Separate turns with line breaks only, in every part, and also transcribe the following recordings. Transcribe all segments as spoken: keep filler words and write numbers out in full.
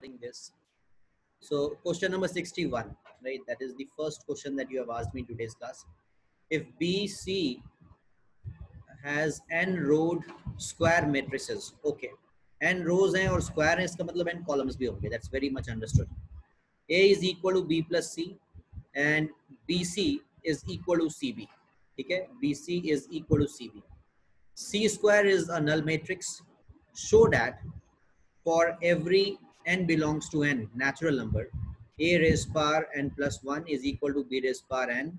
this. So question number sixty-one, right? That is the first question that you have asked me in today's class. If B C has n rowed square matrices, okay, n rows हैं और square है, इसका मतलब n columns भी होंगे. That's very much understood. A is equal to B plus C and B C is equal to C B. ठीक है? B C is equal to C B. C square is a null matrix. Show that for every n belongs to n natural number, a raised power n plus one is equal to b raised power n.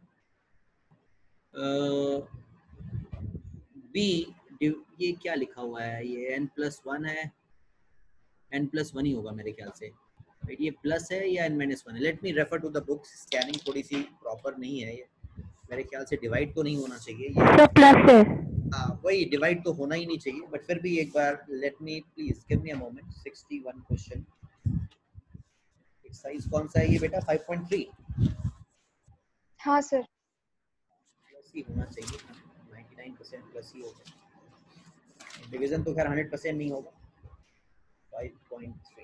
Uh, b ये क्या लिखा हुआ है? ये n plus one है, n plus one ही होगा मेरे ख्याल से. Right, ये प्लस है या n minus one है? Let me refer to the books. Scanning थोड़ी सी प्रॉपर नहीं है ये. मेरे ख्याल से डिवाइड तो नहीं होना चाहिए.
ये प्लस है.
हाँ, वही डिवाइड तो होना ही नहीं चाहिए, बट फिर भी एक बार let me please give me a moment. इकसठ क्वेश्चन. एक्सरसाइज कौन सा है ये बेटा? Five point three.
हाँ सर.
प्लस ही होना चाहिए. निन्यानवे परसेंट प्लस ही होगा. डिवीजन तो खैर हंड्रेड परसेंट नहीं होगा. Five point three.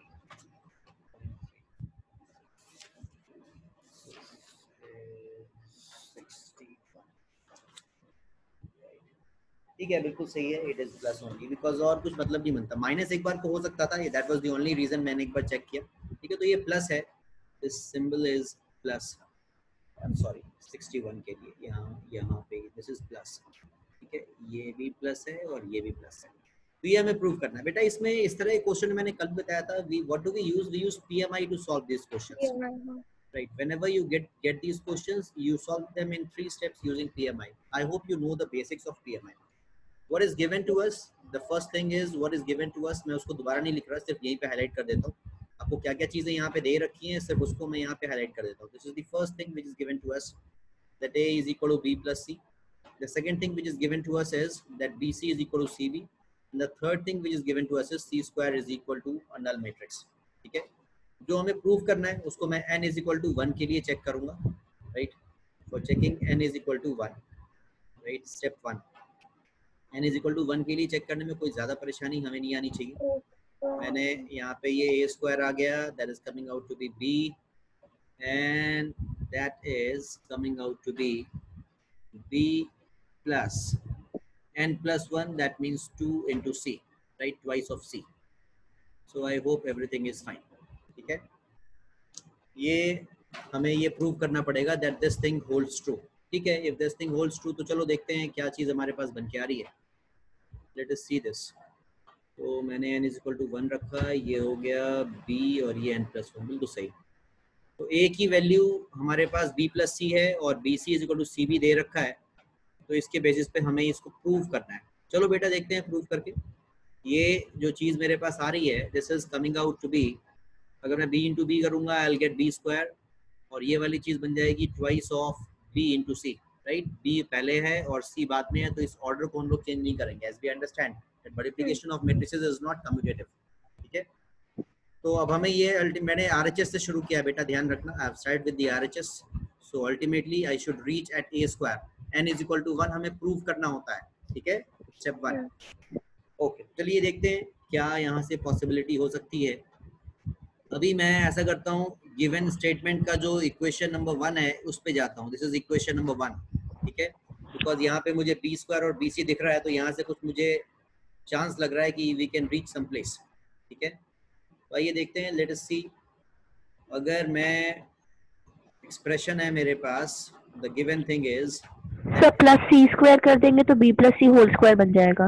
ठीक है, बिल्कुल सही है. It is plus only because और कुछ मतलब नहीं बनता. माइनस एक बार को हो सकता था, that was the only reason. मैंने एक बार चेक किया. ठीक है, तो ये प्लस है. This symbol is plus. I am sorry, इकसठ के लिए यहाँ यहाँ पे दिस इज प्लस. ठीक है, ये भी प्लस है और ये भी प्लस है. तो ये हमें प्रूव करना है बेटा. इसमें इस तरह के क्वेश्चन मैंने कल बताया था. We what do we use? We use PMI to solve this questions. Right, whenever you get get these questions, you solve them in three steps using P M I. I hope you know the basics of P M I. What is given to us? The first thing is what is given to us. मैं उसको दोबारा नहीं लिख रहा, सिर्फ यहीं पे highlight कर देता हूँ. आपको क्या क्या चीजें यहाँ पे दे रखी हैं, सिर्फ उसको मैं यहाँ पे हाईलाइट कर देता हूँ. This is the first thing which is given to us, that A is equal to B plus C. The second thing which is given to us is that B C is equal to C B. And the third thing which is given to us is C square is equal to a null matrix. ठीक है, जो हमें prove करना है उसको मैं n is equal to one के लिए चेक करूंगा. Right, for checking n is equal to one. Right, step one. n is equal to one के लिए चेक करने में कोई ज़्यादा परेशानी हमें नहीं आनी चाहिए. मैंने यहाँ पे ये a स्क्वायर आ गया, that is coming out to be b and that is coming out to be b plus n plus one, that means two into c, right, twice of c. So I hope everything is fine. ठीक है, ये हमें ये prove करना पड़ेगा that this thing holds true. ठीक है, if this thing holds true तो चलो देखते हैं क्या चीज़ हमारे पास बन के आ रही है. Let us see this. तो मैंने n is equal to one रखा, ये हो गया b और ये n plus वन, बिल्कुल सही. तो a की वैल्यू हमारे पास b plus c है और bc is equal to cb दे रखा है. तो इसके बेसिस पे हमें इसको प्रूव करना है. चलो बेटा देखते हैं प्रूव करके. ये जो चीज़ मेरे पास आ रही है, this is coming out to be, अगर मैं b इंटू बी करूँगा I will get b square, और ये वाली चीज़ बन जाएगी twice of b into c. Right, b पहले है और c बाद में है, तो इस ऑर्डर को हम लोग चेंज नहीं करेंगे. As we understand that multiplication of matrices is not commutative. ठीक है, तो अब हमें ये अल्टीमेट, मैंने आरएचएस से शुरू किया बेटा, ध्यान रखना. I have started with the RHS. So ultimately I should reach at a square. n is equal to one हमें प्रूव करना होता है. ठीक है, स्टेप वन. ओके, चलिए देखते हैं क्या यहाँ से पॉसिबिलिटी हो सकती है. अभी मैं ऐसा करता हूँ, गिवन स्टेटमेंट का जो इक्वेशन नंबर वन है उस पे जाता हूँ. This is equation number one. ठीक है, बिकॉज यहाँ पे मुझे बी स्क्वायर और बी सी दिख रहा है, तो यहाँ से कुछ मुझे चांस लग रहा है कि we can reach some place. ठीक है, तो आइए देखते हैं. Let us see. अगर मैं एक्सप्रेशन है मेरे पास, the given thing is
sir plus c square कर देंगे तो b plus c whole square बन जाएगा.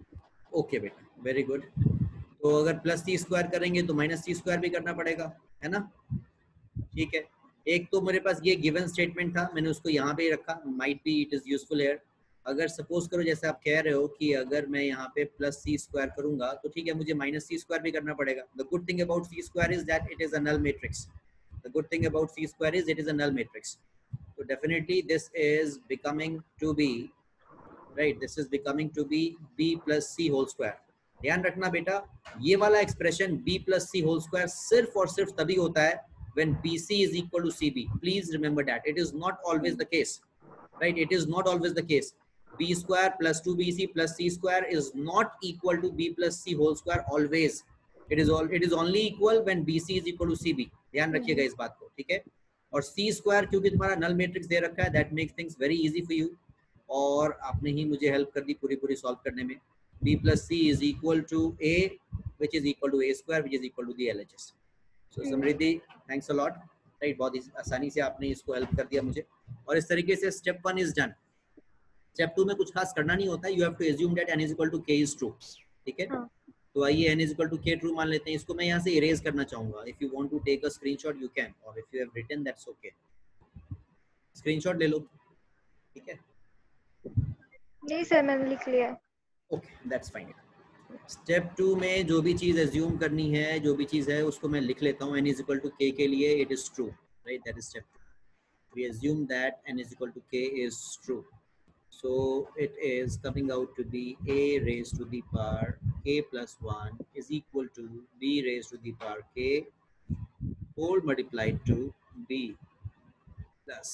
ओके बेटा, वेरी गुड. तो अगर प्लस सी स्क्वायर करेंगे तो माइनस सी स्क्वायर भी करना पड़ेगा, है ना. ठीक है, एक तो मेरे पास ये गिवन स्टेटमेंट था, मैंने उसको यहाँ पे ही रखा. Might be it is useful here. अगर सपोज करो जैसे आप कह रहे हो कि अगर मैं यहाँ पे प्लस सी स्क्वायर करूंगा तो ठीक है, मुझे माइनस सी स्क्वायर भी करना पड़ेगा. The good thing about c square is that it is a null matrix. The good thing about c square is it is a null matrix. So definitely this is becoming to be, right, this is becoming to be b plus c whole square. ध्यान रखना बेटा, ये वाला expression b plus c whole square सिर्फ और सिर्फ तभी होता है when bc is equal to cb. Please remember that it is not always the case. Right, it is not always the case. b square plus two b c plus c square is not equal to b plus c whole square always. It is all it is only equal when B C is equal to C B, ध्यान रखिएगा इस बात को, ठीक है। और C square क्योंकि तुम्हारा नल मैट्रिक्स दे रखा है, that makes things very easy for you, और आपने ही मुझे हेल्प कर दी पूरी पूरी सॉल्व करने में। B plus C is equal to A, which is equal to A square, which is equal to the L H S. So Samriddhi, thanks a lot, right, बहुत आसानी से आपने इसको हेल्प कर दिया मुझे। और इस तरीके से step one is done. Step two में कुछ खास करना नहीं होता है, you have to assume that n is equal to k is true, ठीक है। तो आइए n is equal to k true मान लेते हैं। इसको मैं यहाँ से इरेज करना चाहूंगा। If you want to take a screenshot you can, और if you have written that's okay. Screenshot ले लो, ठीक है।
नहीं सर, मैंने लिख लिया।
Okay, that's fine. Step two में जो भी चीज एज्यूम करनी है, जो भी चीज है उसको मैं लिख लेता हूँ। n is equal to k के लिए it is true, right, that is step two. We assume that n is equal to k is true. So it is coming out to be a raised to the power k plus one is equal to b raised to the power k whole multiplied to b plus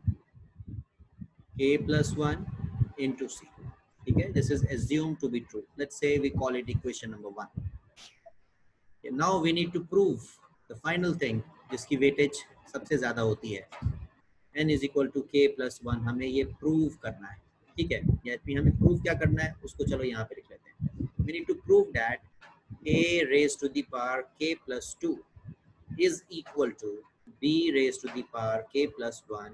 k plus one into c. Okay, this is assumed to be true. Let's say we call it equation number one. Okay, now we need to prove the final thing जिसकी weightage सबसे ज़्यादा होती है। n is equal to k plus one, हमें ये prove करना है, ठीक है। या फिर हमें प्रूव क्या करना है उसको चलो यहाँ पे लिख लेते हैं। We need to prove that a raised to the power k plus two is equal to b raised to the power k plus one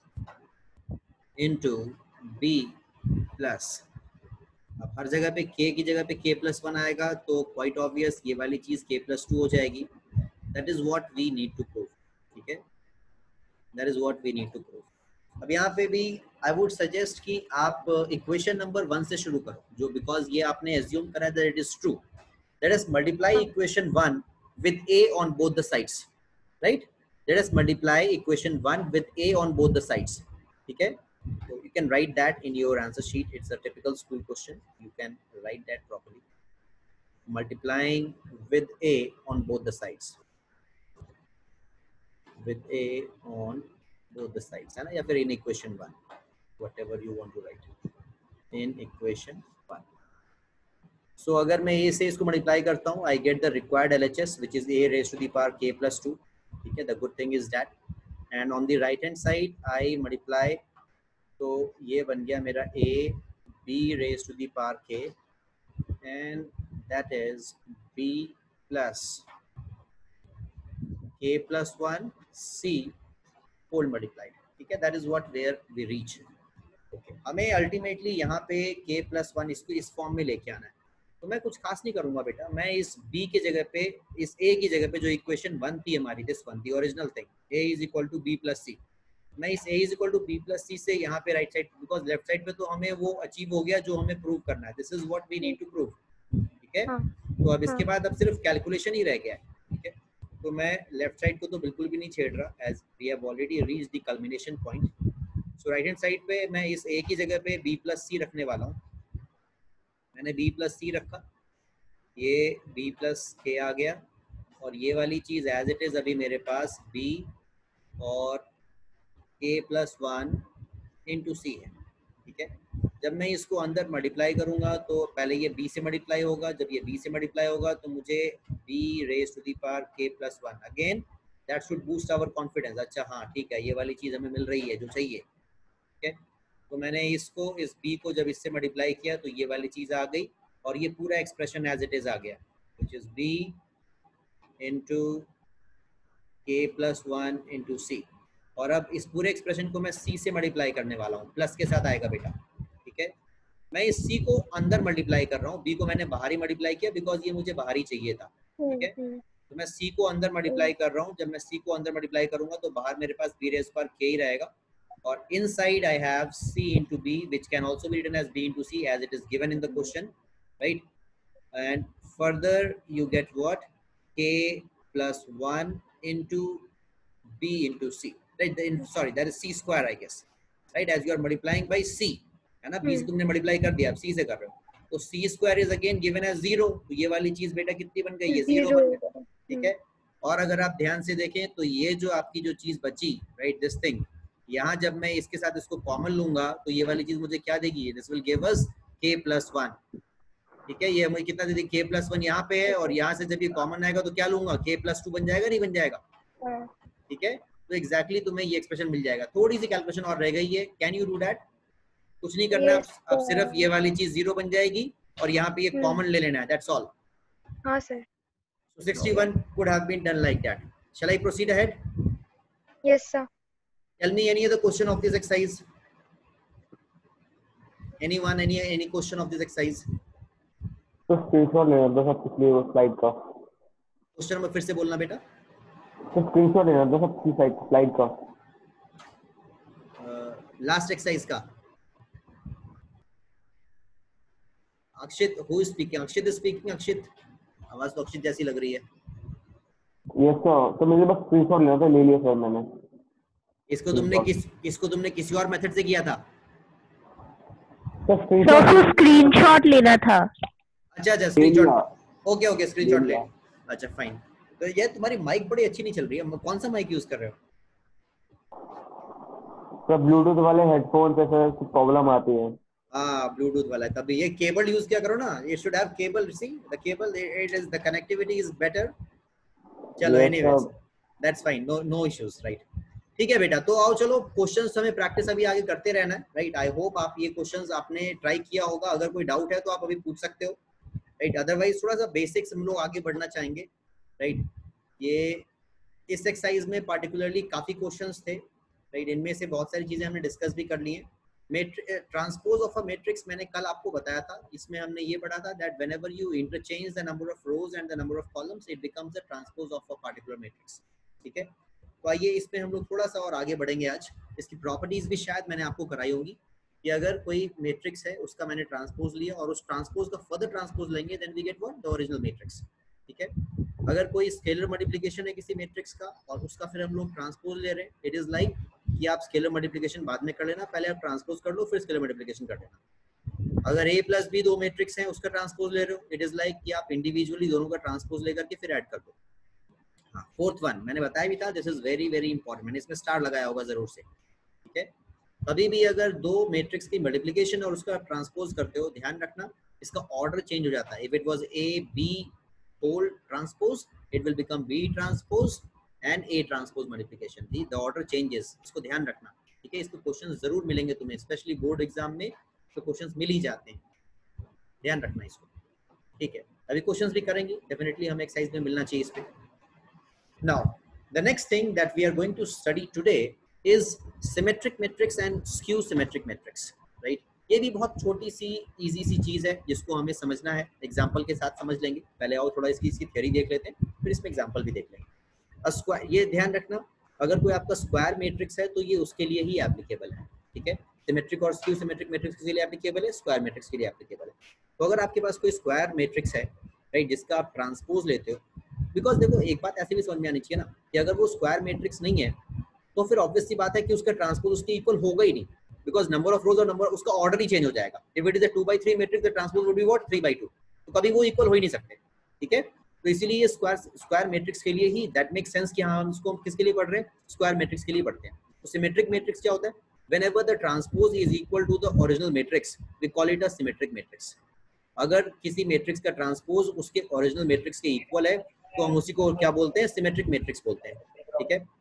into b plus, अब हर जगह पे k की जगह पे k plus one आएगा तो quite obvious ये वाली चीज k plus two हो जाएगी। That is what we need to prove, ठीक है। That is what we need to prove. अब यहाँ पे भी आई वुड सजेस्ट कि आप इक्वेशन नंबर वन से शुरू करो, जो बिकॉज ये आपने एज्यूम करा that it is true. Let us multiply equation one with a on both the sides, right. Let us multiply equation one with a on both the sides, ठीक है। So you can write that in your answer sheet. It's a typical school question. You can write that properly. Multiplying with a on both the sides. With a on both the sides, है ना, या फिर in equation one, whatever you want to write in equation one. So अगर मैं a से इसको multiply करता हूँ, I get the required L H S which is a raised to the power k plus two, ठीक है। The good thing is that, and on the right hand side I multiply, तो ये बन गया मेरा a b raised to the power k, and that is b plus k plus one c whole multiplied, ठीक है। That is what where we reach. Okay. हमें ultimately यहाँ पे k plus one इसको इस फॉर्म में लेके आना है। तो मैं कुछ खास नहीं करूंगा बेटा, मैं इस b के जगह पे, इस a की जगह पे जो इक्वेशन वन थी हमारी, दिस वन थी original thing, a is equal to b plus c, मैं इस a is equal to b plus c से यहाँ पे right side, because left side पे तो हमें वो अचीव हो गया जो हमें प्रूव करना है। This is what we need to prove, ठीक है। तो अब इसके बाद अब सिर्फ कैलकुलेशन ही रह गया है, ठीक है। तो मैं लेफ्ट साइड को तो बिल्कुल भी नहीं छेड़ रहा, as we have already reached the culmination point. So right hand side पे मैं इस a की जगह पे b प्लस सी रखने वाला हूँ। मैंने b प्लस सी रखा, ये b प्लस k आ गया, और ये वाली चीज एज इट इज अभी मेरे पास b और k plus one into c है, ठीक है। जब मैं इसको अंदर मल्टीप्लाई करूंगा तो पहले ये b से मल्टीप्लाई होगा, जब ये b से मल्टीप्लाई होगा तो मुझे b raise to the power k plus one, again that should boost our confidence. अच्छा हाँ ठीक है, ये वाली चीज हमें मिल रही है जो चाहिए, ठीक है। तो मैंने इसको, इस b को जब इससे मल्टीप्लाई किया तो ये वाली चीज आ गई, और ये पूरा एक्सप्रेशन एज इट इज आ गया, which is b into k plus one into c. और अब इस पूरे एक्सप्रेशन को मैं c से मल्टीप्लाई करने वाला हूँ, प्लस के साथ आएगा बेटा, ठीक है। मैं इस c को अंदर मल्टीप्लाई कर रहा हूँ, b को मैंने बाहर ही मल्टीप्लाई किया बिकॉज ये मुझे बाहर ही चाहिए था, ठीक है। तो मैं c को अंदर मल्टीप्लाई कर रहा हूँ, जब मैं c को अंदर मल्टीप्लाई करूंगा तो बाहर मेरे पास b रेज पर k ही रहेगा, और inside I have c into b which can also be written as b into c as it is given in the question, right? And further you get what, k plus one into b into c, right? The, in, sorry that is c square I guess, right? As you are multiplying by c, है ना, b से तुमने multiply कर दिया, अब c से कर रहे हो, तो c square is again given as zero. तो ये वाली चीज बेटा कितनी बन गई है, जीरो बन गई, ठीक है। और अगर आप ध्यान से देखें तो ये जो आपकी जो चीज बची, राइट, दिस थिंग, यहाँ जब मैं इसके साथ इसको कॉमन लूंगा तो ये वाली चीज मुझे क्या देगी, this will give us k plus one, ठीक है, ये हमें कितना दे दी, k प्लस वन यहाँ पे है और यहाँ से जब ये कॉमन आएगा तो क्या लूंगा, k प्लस टू बन जाएगा, नहीं बन जाएगा,
हाँ,
ठीक है। तो एग्जैक्टली exactly तुम्हें ये एक्सप्रेशन मिल जाएगा। थोड़ी सी कैलकुलेशन और रह गई है, कैन यू डू दैट? कुछ नहीं करना,
yes,
अब अब सिर्फ ये वाली चीज जीरो बन जाएगी और यहाँ पे ये
हम्म,
कॉमन ले लेना है, दैट्स ऑल।
हाँ sir,
So sixty-one could have been done like that. Shall I proceed ahead?
yes sir.
Tell me any other question of this exercise. Anyone, any any question of this exercise?
तो screenshot लेना था सब पिछली वो slide का।
Question number फिर से बोलना बेटा।
तो स्क्रीनशॉट लेना था सब पिछली स्लाइड स्लाइड का।
लास्ट एक्सरसाइज का। Akshit, who is speaking? Akshit is speaking. Akshit, आवाज तो अक्षित जैसी लग रही है।
यस सर, तो मुझे बस स्क्रीनशॉट लेना था, ले लिया सर मैंने।
इसको तुमने किस इसको तुमने किसी और मेथड से किया था?
तो
सर
स्क्रीनशॉट
उसको स्क्रीनशॉट लेना था।
अच्छा अच्छा, स्क्रीनशॉट, ओके ओके, स्क्रीनशॉट ले। अच्छा फाइन। तो ये तुम्हारी माइक बड़ी अच्छी नहीं चल रही है, कौन सा माइक यूज कर रहे हो?
सर ब्लूटूथ वाले हेडफोन पे सर प्रॉब्लम आती है।
हाँ ब्लूटूथ वाला है, तभी ये केबल यूज किया करो ना, ये should have cable, see the cable, it is the connectivity is better. चलो anyways that's fine, no no issues, right. ठीक है बेटा, तो आओ चलो क्वेश्चंस हमें प्रैक्टिस अभी आगे करते रहना है, राइट। आई होप आप ये क्वेश्चंस आपने ट्राई किया होगा, अगर कोई डाउट है तो आप अभी पूछ सकते हो, राइट। अदरवाइज थोड़ा सा बेसिक्स हम लोग आगे बढ़ना चाहेंगे, राइट। ये इस एक्सरसाइज में पार्टिकुलरली काफी क्वेश्चंस थे, राइट। इनमें से बहुत सारी चीजें हमने डिस्कस भी कर ली हैं। ट्रांसपोज ऑफ अ मैट्रिक्स मैंने कल आपको बताया था, इसमें हमने ये पढ़ा था that whenever you interchange the number of rows and the number of columns it becomes the transpose of a particular matrix, ठीक है। तो आइए इसमें हम लोग थोड़ा सा और आगे बढ़ेंगे आज। इसकी प्रॉपर्टीज भी शायद मैंने आपको कराई होंगी कि अगर कोई मैट्रिक्स है उसका मैंने ट्रांसपोज लिया और उस ट्रांसपोज का फर्दर ट्रांसपोज लेंगे then we get what, the original matrix, ठीक है। अगर कोई स्केलर मल्टीप्लिकेशन है किसी मैट्रिक्स का और उसका फिर हम लोग ट्रांसपोज ले रहे हैं, इट इज लाइक कि आप स्केलर मल्टीप्लिकेशन बाद में कर लेना, पहले आप ट्रांसपोज कर लो फिर स्केलर मल्टीप्लिकेशन कर लेना। अगर a प्लस बी दो मैट्रिक्स हैं उसका ट्रांसपोज ले रहे हो, इट इज लाइक कि आप इंडिविजुअली दोनों का ट्रांसपोज लेकर के फिर ऐड कर दो। हाँ, फोर्थ वन मैंने बताया भी था, this is very very important, मैंने इसमें स्टार लगाया होगा जरूर से, ठीक है। कभी भी अगर दो मैट्रिक्स की मल्टीप्लिकेशन और उसका ट्रांसपोज करते हो, ध्यान रखना इसका ऑर्डर चेंज हो जाता है। If it was a b whole transpose it will become b transpose and a transpose multiplication, the the order changes, इसको ध्यान रखना, ठीक है। इसको क्वेश्चंस जरूर मिलेंगे तुम्हें, स्पेशली बोर्ड एग्जाम में तो क्वेश्चंस मिल ही जाते हैं, ध्यान रखना इसको, ठीक है। अभी क्वेश्चंस भी करेंगे डेफिनेटली, हमें एक्सरसाइज में मिलना चाहिए इस पे। Now the next thing that we are going to study today is symmetric matrix and skew symmetric matrix, right. ये भी बहुत छोटी सी इजी सी चीज है जिसको हमें समझना है, एग्जांपल के साथ समझ लेंगे। पहले आओ थोड़ा इसकी इसकी थ्योरी देख लेते हैं, फिर इसमें एग्जांपल भी देख लेंगे। स्क्वायर, ये ध्यान रखना अगर कोई आपका स्क्वायर मैट्रिक्स है तो ये उसके लिए ही एप्लीकेबल है, ठीक है। सिमेट्रिक और स्क्यू सिमेट्रिक मैट्रिक्स के लिए एप्लीकेबल है, स्क्वायर मैट्रिक्स के लिए एप्लीकेबल है। तो अगर आपके पास कोई स्क्वायर मैट्रिक्स है, राइट, जिसका आप ट्रांसपोज लेते हो, बिकॉज देखो एक बात ऐसे भी समझ में आनी चाहिए ना कि अगर वो स्क्वायर मैट्रिक्स नहीं है तो फिर ऑब्वियस सी बात है कि उसका ट्रांसपोज उसके इक्वल होगा ही नहीं, बिकॉज नंबर ऑफ रोज और नंबर उसका ऑर्डर ही चेंज हो जाएगा। If it is a two by three matrix the transpose would be what, three by two, तो कभी वो इक्वल हो ही नहीं सकते, ठीक है। तो इसीलिए ये स्क्वायर स्क्वायर मैट्रिक्स के लिए ही दैट मेक्स सेंस कि हाँ हम इसको किसके लिए पढ़ रहे हैं, स्क्वायर मैट्रिक्स के लिए पढ़ते हैं। तो सिमेट्रिक मैट्रिक्स क्या होता है, whenever the transpose is equal to the original matrix we call it a symmetric matrix। अगर किसी मैट्रिक्स का ट्रांसपोज उसके ओरिजिनल मैट्रिक्स के इक्वल है तो हम उसी को क्या बोलते हैं, सिमेट्रिक मैट्रिक्स बोलते हैं, ठीक है।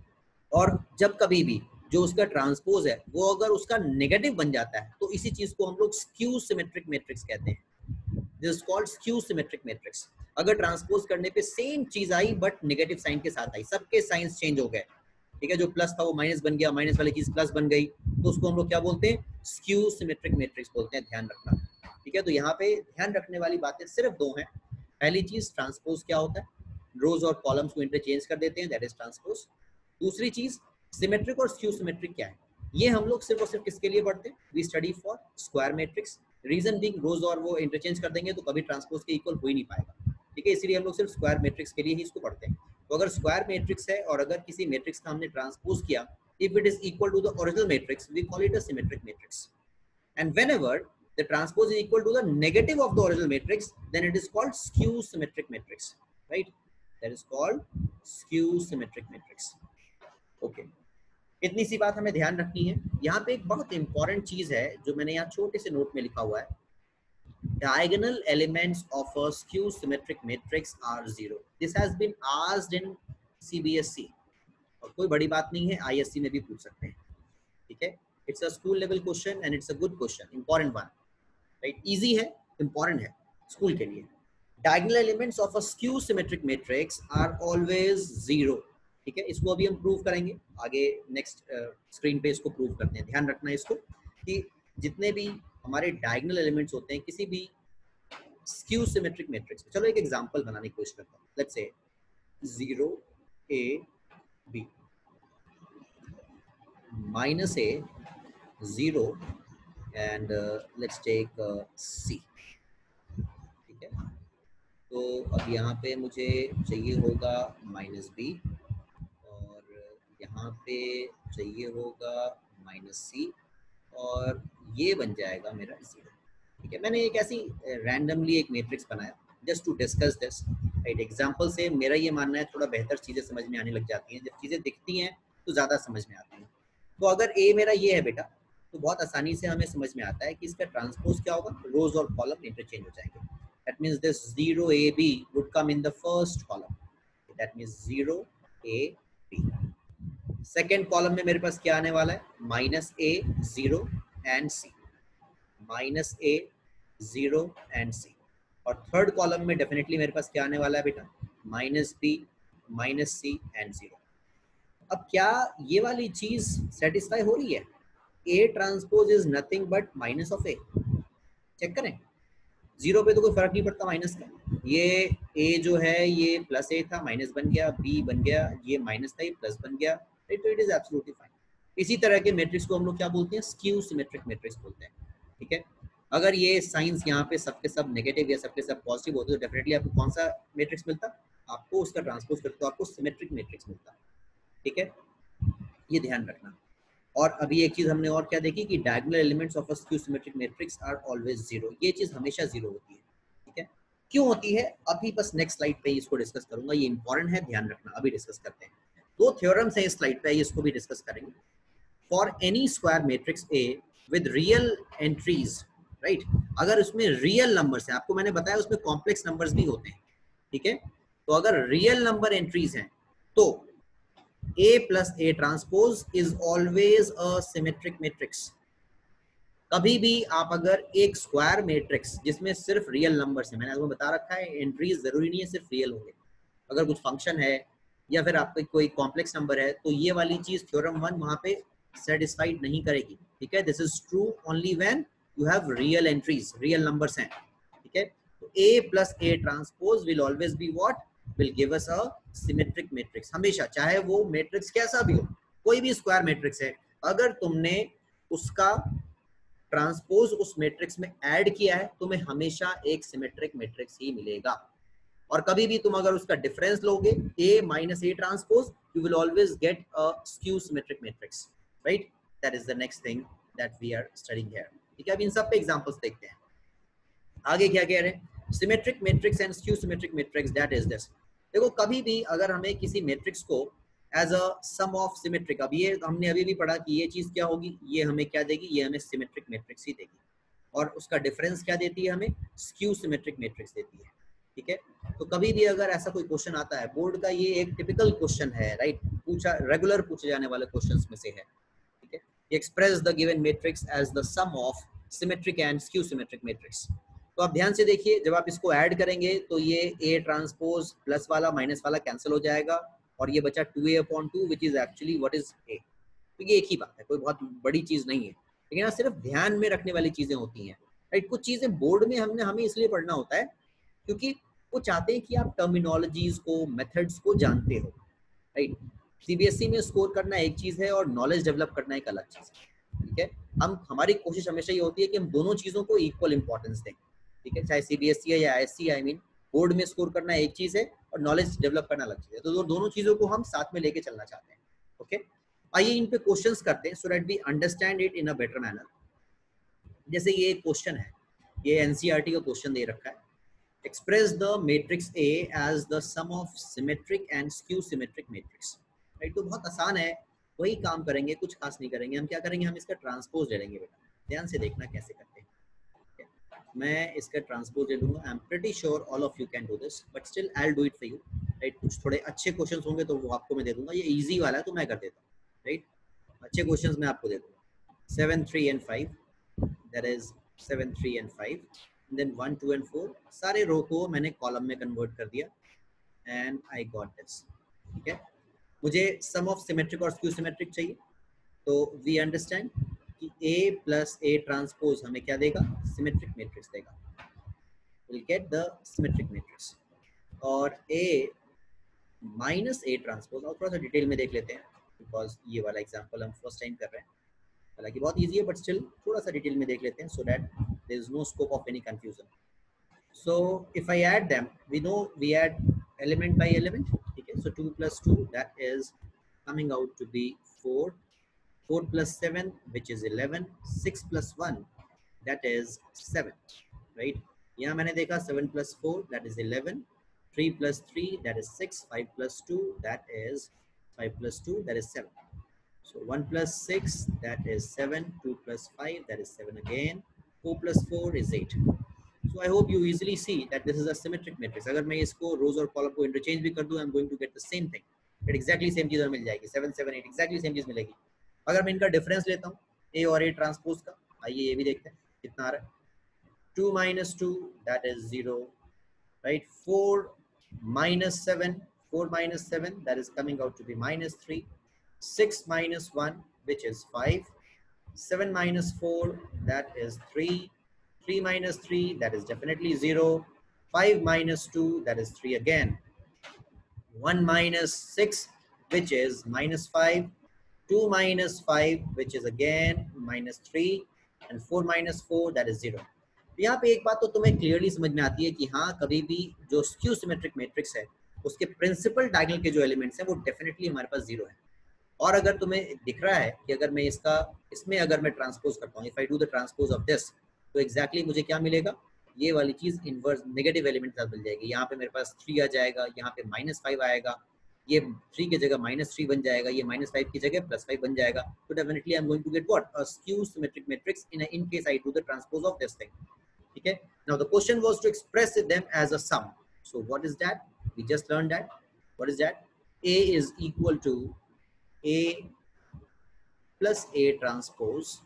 और जब कभी भी जो उसका ट्रांसपोज है वो अगर उसका नेगेटिव बन जाता है तो इसी चीज को हम लोग स्क्यू सिमेट्रिक मैट्रिक्स कहते हैं। This is called skew symmetric matrix. अगर ट्रांसपोज करने पे सेम चीज आई बट नेगेटिव साइन के साथ आई, सबके साइंस चेंज हो गए, ठीक है। जो प्लस था वो माइनस बन गया, माइनस वाली चीज प्लस बन गई, तो उसको हम लोग क्या बोलते हैं, स्क्यू सिमेट्रिक मैट्रिक्स बोलते हैं, ध्यान रखना, ठीक है। तो यहाँ पे ध्यान रखने वाली बातें सिर्फ दो हैं। पहली चीज ट्रांसपोज क्या होता है, रोज और कॉलम्स को इंटरचेंज कर देते हैं, दैट इज ट्रांसपोज। दूसरी चीज सिमेट्रिक और स्क्यू सिमेट्रिक क्या है, ये हम लोग सिर्फ और सिर्फ किसके लिए पढ़ते हैं, we study for square matrix. Reason being rows और वो इंटरचेंज कर देंगे तो कभी ट्रांसपोज के इक्वल हो ही नहीं पाएगा, ठीक है। इसीलिए हम लोग सिर्फ स्क्वायर मैट्रिक्स के लिए ही इसको पढ़ते हैं। तो अगर स्क्वायर मैट्रिक्स है और अगर किसी मैट्रिक्स का हमने ट्रांसपोज किया, if it is equal to the original matrix we call it a symmetric matrix. And whenever the transpose is equal to the negative of the original matrix then it is called skew symmetric matrix, right, that is called skew symmetric matrix. Okay, इतनी सी बात हमें ध्यान रखनी है। यहाँ पे एक बहुत इंपॉर्टेंट चीज है जो मैंने यहाँ छोटे से नोट में लिखा हुआ है, diagonal elements of a skew symmetric matrix are zero. This has been asked in C B S E और कोई बड़ी बात नहीं है, I S C में भी पूछ सकते हैं, ठीक है. It's a school level question and it's a good question, important one, right? Easy है, important है स्कूल के लिए. Diagonal elements of a skew symmetric matrix are always zero. ठीक है, इसको अभी हम प्रूव करेंगे आगे, नेक्स्ट स्क्रीन पे इसको प्रूव करते हैं. ध्यान रखना है इसको कि जितने भी हमारे डायगोनल एलिमेंट्स होते हैं किसी भी स्क्यू सिमेट्रिक मैट्रिक्स में. चलो एक एग्जांपल बनाने की कोशिश करता हूँ. Let's say zero a b minus a zero and let's take c. ठीक है, तो अब यहाँ पे मुझे चाहिए होगा माइनस बी और यहाँ पे चाहिए होगा माइनस सी और ये बन जाएगा मेरा जीरो. ठीक है, मैंने एक ऐसी रैंडमली एक मैट्रिक्स बनाया just to discuss this, right. Example से मेरा ये मानना है थोड़ा बेहतर चीज़ें समझ में आने लग जाती हैं. जब चीज़ें दिखती हैं तो ज़्यादा समझ में आती हैं. तो अगर ए मेरा ये है बेटा, तो बहुत आसानी से हमें समझ में आता है कि इसका ट्रांसपोज क्या होगा. रोज और कॉलम इंटरचेंज हो जाएंगे. That means this zero a b would come in the first column. That means zero a b. Second column में मेरे पास क्या आने वाला है, minus a zero and c, minus a zero and c. और थर्ड कॉलम में definitely मेरे पास क्या आने वाला है बेटा, minus b minus c and zero. अब क्या ये वाली चीज सेटिस्फाई हो रही है? A transpose is nothing but minus of a. Check करें, जीरो पे तो कोई फर्क नहीं पड़ता माइनस का. ये ए जो है ये प्लस ए था, माइनस बन गया, बी बन गया, ये माइनस था, ये प्लस बन गया. तो इट इज एब्सोल्युटली फाइन. इसी तरह के मैट्रिक्स को हम लोग क्या बोलते हैं, स्क्यू सिमेट्रिक मैट्रिक्स बोलते हैं. ठीक है, अगर ये साइंस यहाँ पे सबके सब नेगेटिव या सबके सब पॉजिटिव होते तो डेफिनेटली आपको कौन सा मैट्रिक्स मिलता, आपको उसका ट्रांसपोज करते तो आपको सिमेट्रिक मैट्रिक्स मिलता. ठीक है, ये ध्यान रखना. और अभी एक चीज हमने और क्या देखी कि diagonal elements of a skew symmetric matrix are always zero. ये चीज हमेशा जीरो होती है. ठीक है, क्यों होती है अभी बस नेक्स्ट स्लाइड पे इसको डिस्कस करूंगा. ये इंपॉर्टेंट है, ध्यान रखना. अभी डिस्कस करते हैं. दो थ्योरम्स हैं इस स्लाइड पे, इसको भी डिस्कस करेंगे. For any square matrix a with real entries, right, अगर उसमें रियल नंबर्स हैं, आपको मैंने बताया उसमें कॉम्प्लेक्स नंबर्स भी होते हैं. ठीक है, तो अगर रियल नंबर एंट्रीज हैं तो A plus A transpose is always a symmetric matrix. कभी भी आप अगर एक स्क्वायर मैट्रिक्स जिसमें सिर्फ रियल नंबर्स हैं, मैंने आपको बता रखा है एंट्रीज जरूरी नहीं है सिर्फ रियल होंगे. अगर कुछ फंक्शन है या फिर आपका कोई कॉम्प्लेक्स नंबर है तो ये वाली चीज थ्योरम वन वहां पे सेटिस्फाइड नहीं करेगी. ठीक है, this is true only when you have real entries, real numbers हैं. ठीक है, तो A plus A transpose will always be what? Will give us a symmetric matrix. हमेशा, चाहे वो मैट्रिक्स कैसा भी हो, कोई भी स्क्वायर मैट्रिक्स है, अगर तुमने उसका ट्रांसपोज उस मैट्रिक्स में ऐड किया है तुम्हें हमेशा एक सिमेट्रिक मैट्रिक्स ही मिलेगा. और कभी भी तुम अगर उसका डिफरेंस लोगे A minus A transpose, you will always get a skew symmetric matrix, right? That is the next thing that we are studying here. ठीक है, अब इन सब पे एग्जांपल्स देखते हैं. आगे क्या कह रहे हैं, symmetric matrix and skew symmetric matrix. That is this. देखो, कभी भी अगर हमें किसी मैट्रिक्स को as a sum of symmetric, अब ये हमने अभी भी पढ़ा कि ये चीज क्या होगी, ये हमें क्या देगी, ये हमें सिमेट्रिक मैट्रिक्स ही देगी. और उसका डिफरेंस क्या देती है, हमें स्क्यू सिमेट्रिक मैट्रिक्स देती है. ठीक है, तो कभी भी अगर ऐसा कोई क्वेश्चन आता है बोर्ड का, ये एक टिपिकल क्वेश्चन है, राइट, पूछा रेगुलर पूछे जाने वाले क्वेश्चंस में से है. ठीक है, express the given matrix as the sum of symmetric and skew symmetric matrix. तो आप ध्यान से देखिए, जब आप इसको ऐड करेंगे तो ये A ट्रांसपोज प्लस वाला माइनस वाला कैंसिल हो जाएगा और ये बचा two a upon two which is actually what is A. तो ये एक ही बात है, कोई बहुत बड़ी चीज नहीं है. लेकिन यहाँ सिर्फ ध्यान में रखने वाली चीजें होती हैं, राइट. कुछ चीजें बोर्ड में हमने हमें इसलिए पढ़ना होता है क्योंकि वो चाहते हैं कि आप टर्मिनोलॉजीज को, मेथड्स को जानते हो, राइट. सीबीएसई में स्कोर करना एक चीज है और नॉलेज डेवलप करना एक अलग चीज है. ठीक है, हम हमारी कोशिश हमेशा ये होती है कि हम दोनों चीजों को इक्वल इंपॉर्टेंस दें. ठीक है, चाहे सीबीएसई है या आईएससी, आई मीन बोर्ड में स्कोर करना एक चीज है और नॉलेज डेवलप करना अलग चीज है. तो दो, दोनों चीजों को हम साथ में लेके चलना चाहते हैं. ओके, आइए इन पे क्वेश्चंस करते हैं so that we understand it in a better manner. जैसे ये एक क्वेश्चन है, ये एनसीईआरटी का क्वेश्चन दे रखा है. Express the matrix A as the sum of symmetric and skew symmetric matrix. Right, तो बहुत आसान है, वही काम करेंगे, कुछ खास नहीं करेंगे. हम क्या करेंगे, हम इसका ट्रांसपोज ले लेंगे. बेटा ध्यान से देखना कैसे करते हैं. मैं इसका ट्रांसपोज ले लूंगा. I am pretty sure all of you can do this, but still I will do it for you. Right, कुछ थोड़े अच्छे क्वेश्चंस होंगे तो वो आपको मैं दे दूंगा. ये इजी वाला है तो मैं कर देता हूँ. राइट, अच्छे क्वेश्चंस मैं आपको दे दूंगा. Seven three and five, that is seven three and five, then one two and four. सारे रो को मैंने कॉलम में कन्वर्ट कर दिया एंड आई गॉट दिस. ठीक है, मुझे सम ऑफ सिमेट्रिक और स्क्यू सिमेट्रिक चाहिए. तो वी अंडरस्टैंड कि A प्लस ए ट्रांसपोज हमें क्या देगा? सिमेट्रिक मैट्रिक्स देगा. Will get the symmetric matrix. और A माइनस ए ट्रांसपोज, और थोड़ा सा डिटेल में देख लेते हैं बिकॉज ये वाला एग्जांपल हम फर्स्ट टाइम कर रहे हैं. हालांकि बहुत इजी है बट स्टिल थोड़ा सा डिटेल में देख लेते हैं so that there is no scope of any confusion. So if I add them, we know we add element by element. ठीक है, so two plus two, that is coming out to be four. four plus seven, which is eleven. six plus one, that is seven. Right, यहाँ मैंने देखा seven plus four, that is eleven. three plus three, that is six. five plus two, that is five plus two, that is seven. So one plus six, that is seven. two plus five, that is seven again. four plus four is eight. So I hope you easily see that this is a symmetric matrix. अगर मैं इसको rows और column को interchange भी कर दूँ, I'm going to get the same thing. But exactly same चीज़ मिल जाएगी. seven, seven, eight, exactly same चीज़ मिलेगी. अगर मैं इनका डिफरेंस लेता हूँ A और A ट्रांसपोज का, आइए ये भी देखते हैं कितना आ रहा है. two minus two, that is zero. Right, four minus seven, four minus seven, that is coming out to be minus three. six minus one, which is five. seven minus four, that is three. three minus three, that is definitely zero. five minus two, that is three again. one minus six, which is minus five. two minus five, which is again minus three. and four minus four, that is zero. तो यहाँ पे एक बात तो तुम्हें clearly समझ में आती है कि हाँ, कभी भी जो स्क्यू सिमेट्रिक मैट्रिक्स है उसके प्रिंसिपल डायगोनल के जो एलिमेंट्स हैं वो डेफिनेटली हमारे पास जीरो है. और अगर तुम्हें दिख रहा है कि अगर मैं इसका इसमें अगर मैं ट्रांसपोज करता हूँ, if I do the transpose of this, तो एग्जैक्टली exactly मुझे क्या मिलेगा? ये वाली चीज इनवर्स नेगेटिव एलिमेंट साथ मिल जाएगी. यहाँ पे मेरे पास थ्री आ जाएगा, यहाँ पे माइनस फाइव आएगा, ये थ्री की जगह माइनस थ्री बन जाएगा, ये माइनस फाइव की जगह प्लस फाइव बन जाएगा. तो definitely I am going to get what? A skew symmetric matrix in in case I do the transpose of this thing. ठीक है, now the question was to express them as a sum. So what is that? We just learn that. What is that? A is equal to A plus A transpose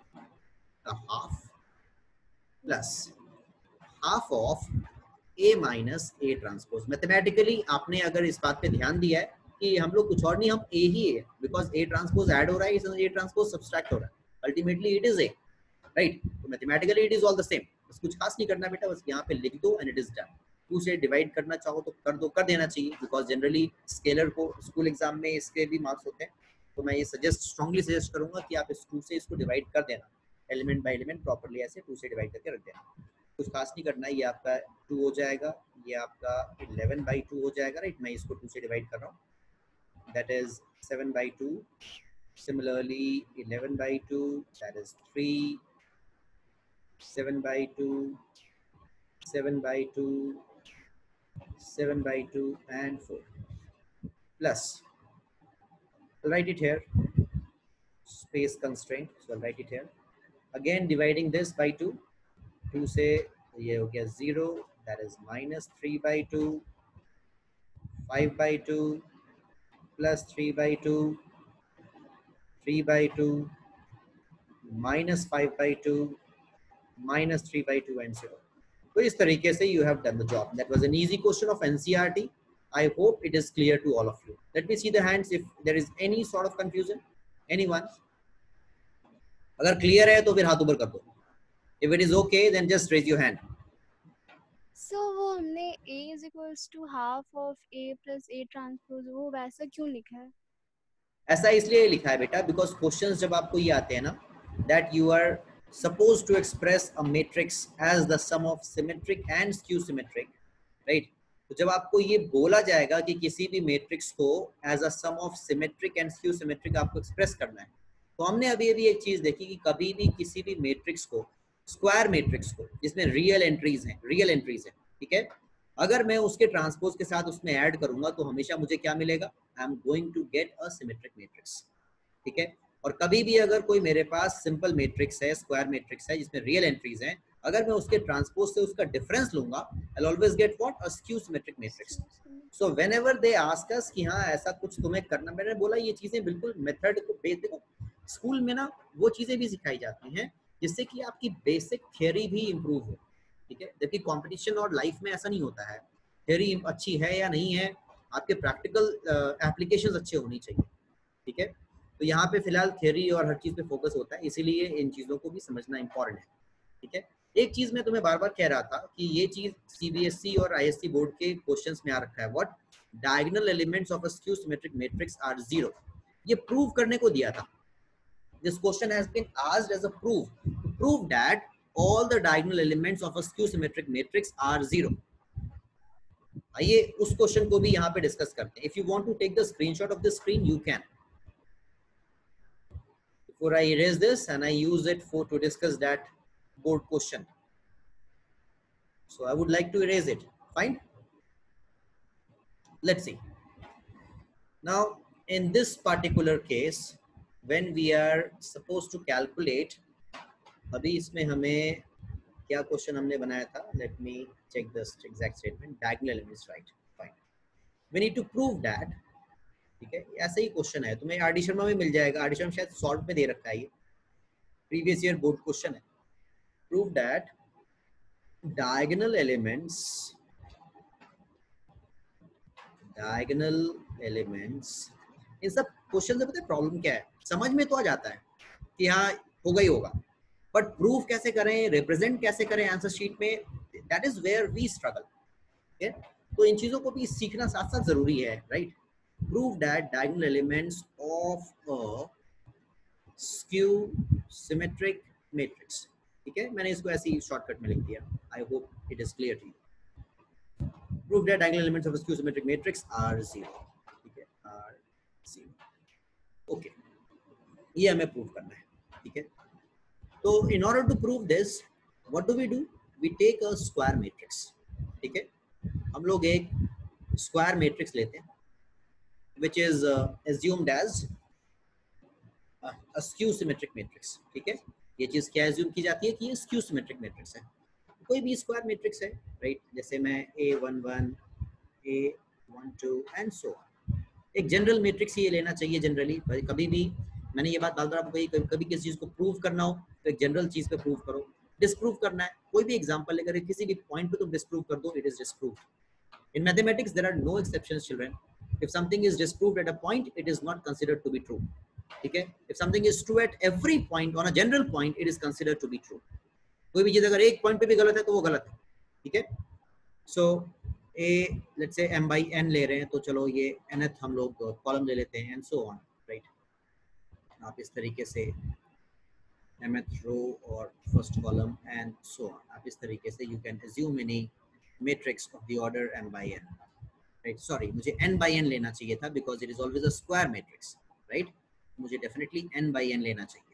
a half plus half of A minus A transpose. Mathematically आपने अगर इस बात पे ध्यान दिया है कि हम लोग कुछ और नहीं, हम A ही है, बिकॉज A ट्रांसपोज ऐड हो रहा है, इसमें A ट्रांसपोज सब्सट्रैक्ट हो रहा है. Ultimately it is A, right? तो mathematically it is all the same. बस कुछ खास नहीं करना बेटा, बस यहाँ पे लिख दो and it is done. Two से डिवाइड करना चाहो तो कर दो, कर देना चाहिए, बिकॉज जनरली स्केलर को स्कूल एग्जाम में इसके भी मार्क्स होते हैं. तो मैं ये सजेस्ट स्ट्रांगली सजेस्ट करूंगा कि आप इस टू से इसको डिवाइड कर देना, एलिमेंट बाय एलिमेंट प्रॉपर्ली ऐसे टू से डिवाइड करके रख देना. कुछ खास नहीं करना है. ये आपका टू हो जाएगा, ये आपका इलेवन बाई टू हो जाएगा, राइट? मैं इसको टू से डिवाइड कर रहा हूँ, that is seven by two. Similarly eleven by two, that is three. Seven by two, seven by two, seven by two and four plus, I'll write it here, space constraint, so I'll write it here. Again dividing this by two, two से ये हो गया zero, that is minus three by two, five by two plus three by two, three by two minus five by two minus three by two and zero. तो इस तरीके से you have done the job. That was an easy question of N C R T. I hope it is clear to all of you. Let me see the hands if there is any sort of confusion. Anyone? अगर clear है तो फिर हाथ ऊपर कर दो. If it is okay, then just raise your hand.
So वो हमने A is equals to half of A plus A transpose, वो वैसा क्यों लिखा है?
ऐसा इसलिए लिखा है बेटा, because questions जब आपको ये आते हैं ना, that you are supposed to express a matrix as the sum of symmetric and skew symmetric, right? तो जब आपको ये बोला जाएगा कि किसी भी मैट्रिक्स को as a sum of symmetric and skew symmetric आपको एक्सप्रेस करना है, तो हमने अभी अभी एक चीज देखी कि कभी भी किसी भी मैट्रिक्स को, स्क्वायर मैट्रिक्स को जिसमें रियल एंट्रीज हैं, रियल एंट्रीज हैं, ठीक है, अगर मैं उसके ट्रांसपोज के साथ उसमें ऐड करूंगा तो हमेशा मुझे क्या मिलेगा? I am going to get a symmetric matrix. ठीक है, और कभी भी अगर कोई मेरे पास सिंपल मैट्रिक्स है, स्क्वायर मैट्रिक्स है जिसमें रियल एंट्रीज हैं, अगर मैं उसके ट्रांसपोज से उसका डिफरेंस लूंगा, I will always get what, a skew symmetric matrix. So whenever they ask us कि हाँ ऐसा कुछ तुम्हें करना, मैंने बोला ये चीजें बिल्कुल मेथड को बेस, देखो स्कूल में ना वो चीजें भी सिखाई जाती हैं जिससे कि आपकी बेसिक थियरी भी इम्प्रूव हो, ठीक है। जबकि कंपटीशन और लाइफ में ऐसा नहीं होता है, थियरी अच्छी है या नहीं है, आपके प्रैक्टिकल एप्लीकेशंस अच्छे होनी चाहिए, ठीक है। तो यहाँ पे फिलहाल थियरी और हर चीज पे फोकस होता है, इसीलिए इन चीजों को भी समझना इंपॉर्टेंट है, ठीक है। एक चीज मैं तुम्हें बार बार कह रहा था कि ये चीज सीबीएसई और आईएससी बोर्ड के क्वेश्चंस में आ रखा है, what diagonal elements of a skew symmetric matrix are zero. ये प्रूव करने को दिया था, this question has been asked as a proof, prove that all the diagonal elements of a skew symmetric matrix are zero। आइए उस question को भी यहाँ पे डिस्कस करते हैं। If you want to take the screenshot of the screen you can, before I erase this and I use it for to discuss that board question, so I would like to erase it, fine। Let's see now in this particular case when we are supposed to calculate, अभी इसमें हमें क्या question हमने बनाया था, let me check the exact statement, diagonal elements, right, fine, we need to prove that, ठीक है। ऐसा ही क्वेश्चन है, तुम्हें आर डी शर्मा में मिल जाएगा, आर डी शर्मा शायद सॉल्व में दे रखा है, ये प्रीवियस ईयर बोर्ड क्वेश्चन है। Prove that diagonal elements, diagonal elements, इन सब क्वेश्चन से पता है प्रॉब्लम क्या है, समझ में तो आ जाता है कि हाँ होगा ही होगा, बट प्रूफ कैसे करें, रिप्रेजेंट कैसे करें आंसर शीट में, that is where we struggle, ठीक है। तो इन चीजों को भी सीखना साथ साथ जरूरी है, right. Prove that diagonal elements of a skew symmetric matrix, ठीक है। मैंने इसको ऐसे ही शॉर्टकट में लिख दिया, I hope it is clear to you. Prove that diagonal elements of a skew symmetric matrix are zero, ठीक है, आर जीरो, ओके, ये हमें प्रूव करना है, ठीक है। तो in order to prove this, what do we do? We take a square matrix, ठीक है। हम लोग एक square matrix लेते हैं, which is uh, assumed as uh, a skew symmetric matrix, ठीक है। ये चीज क्या assume की जाती है कि ये skew symmetric matrix है, कोई भी square matrix है, right? जैसे मैं A one one, A one two and so on, एक जनरल मैट्रिक्स ही ये लेना चाहिए जनरली। कभी भी मैंने ये बात डाल रहा कभी कभी किसी चीज को प्रूव करना हो तो एक जनरल चीज पे प्रूव करो, डिस्प्रूव करना है कोई भी एग्जांपल लेकर किसी भी पॉइंट पे तुम डिस्प्रूव कर दो, it is disproved. In mathematics there are no exceptions children, if something is disproved at a point it is not considered to be true, ठीक है। If something is true at every point on a general point it is considered to be true. कोई भी चीज अगर एक point पे भी गलत है तो वो गलत है, ठीक है। So uh let's say m by n ले रहे हैं, तो चलो ये nth हम लोग कॉलम ले लेते हैं एंड सो ऑन, राइट। आप इस तरीके से mth रो और first column and so on, आप इस तरीके से you can assume any matrix of the order m by n, right. Sorry मुझे n by n लेना चाहिए था because it is always a square matrix, right. मुझे डेफिनेटली n by n लेना चाहिए,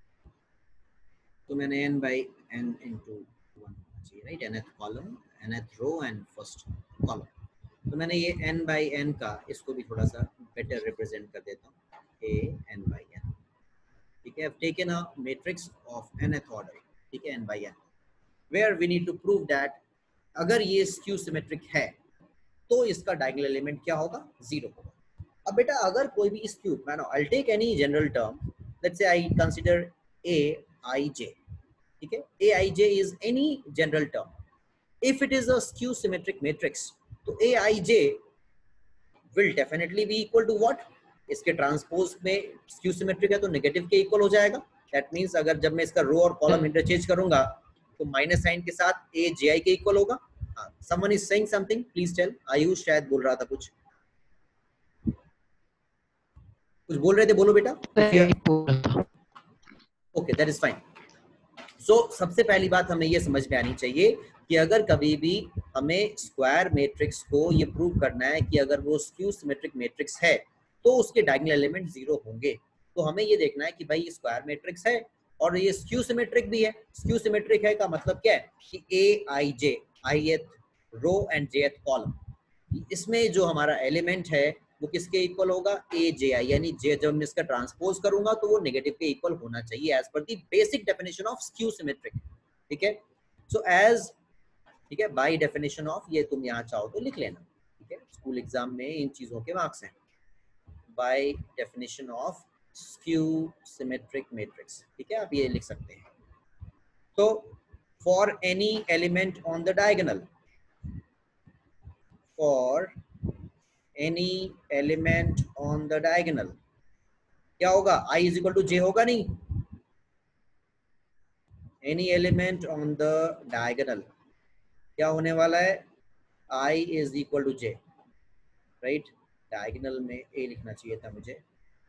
तो मैंने n by n into one लेना चाहिए, right. nth column, nth row and first column, तो मैंने ये n by n का इसको भी थोड़ा सा बेटर रिप्रेजेंट कर देता हूँ, a n by n, ठीक है। I've taken a matrix of nth order, ठीक है, n by n, where we need to prove that अगर ये skew symmetric है तो इसका diagonal element क्या होगा, जीरो होगा। अब बेटा अगर कोई भी skew, मानो I'll take any general term, let's say I consider a I j, ठीक है, a I j is any general term, if it is a skew symmetric matrix तो a I j will definitely be equal to what, इसके transpose में skew symmetric है तो negative के equal हो जाएगा। दैट मींस अगर जब मैं इसका रो और कॉलम इंटरचेंज करूंगा तो माइनस साइन के साथ ए जे आई के इक्वल होगा। हाँ, someone is saying something, please tell. Ayush शायद बोल रहा था कुछ कुछ बोल रहे थे, बोलो बेटा। Okay, that is fine. So सबसे पहली बात हमें ये समझ में आनी चाहिए कि अगर कभी भी हमें स्क्वायर मैट्रिक्स को ये प्रूव करना है कि अगर वो स्क्यू सिमेट्रिक मैट्रिक्स है तो उसके डायगोनल एलिमेंट जीरो होंगे, तो हमें ये देखना है कि भाई ये स्क्वायर मैट्रिक्स है और ये स्क्यू सिमेट्रिक भी है। स्क्यू सिमेट्रिक है का मतलब क्या है कि ए आई जे, आई एथ रो एंड जे एथ कॉलम, इसमें जो हमारा एलिमेंट है वो किसके इक्वल होगा, ए जे आई, यानी जे जब मैं इसका ट्रांसपोज करूंगा तो वो नेगेटिव के इक्वल होना चाहिए as per the basic definition of skew symmetric, ठीक है। सो एज, ठीक है, बाय डेफिनेशन ऑफ, ये तुम यहाँ चाहो तो लिख लेना, ठीक है, स्कूल एग्जाम में इन चीजों के मार्क्स हैं, by definition of skew symmetric matrix, ठीक है, आप ये लिख सकते हैं। तो for any element on the diagonal, for any element on the diagonal क्या होगा, i is equal to j होगा नहीं, any element on the diagonal क्या होने वाला है, i is equal to j, right, diagonal में a लिखना चाहिए था मुझे।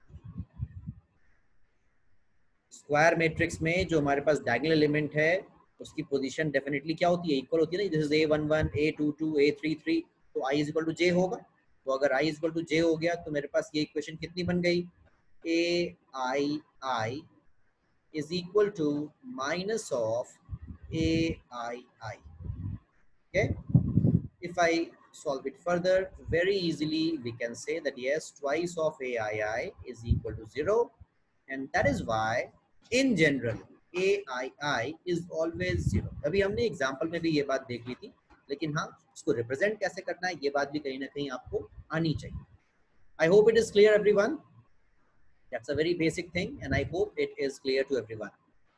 स्क्वायर मैट्रिक्स में जो हमारे पास डायगोनल एलिमेंट है उसकी पोजीशन डेफिनेटली क्या होती है, इक्वल होती है ना, this is a one one, a two two, a three three, तो i is equal to j होगा। तो अगर i is equal to j हो गया तो मेरे पास ये इक्वेशन कितनी बन गई, ए आई आई is equal to minus of a i i, okay, if I solve it further very easily we can say that yes, twice of a i i is equal to zero, and that is why in general a i i is always zero। अभी हमने example में भी ये बात देख ली थी, लेकिन हाँ, उसको रिप्रेजेंट कैसे करना है ये बात भी कहीं ना कहीं आपको आनी चाहिए। I hope it is clear everyone, that's a very basic thing and I hope it is clear to everyone।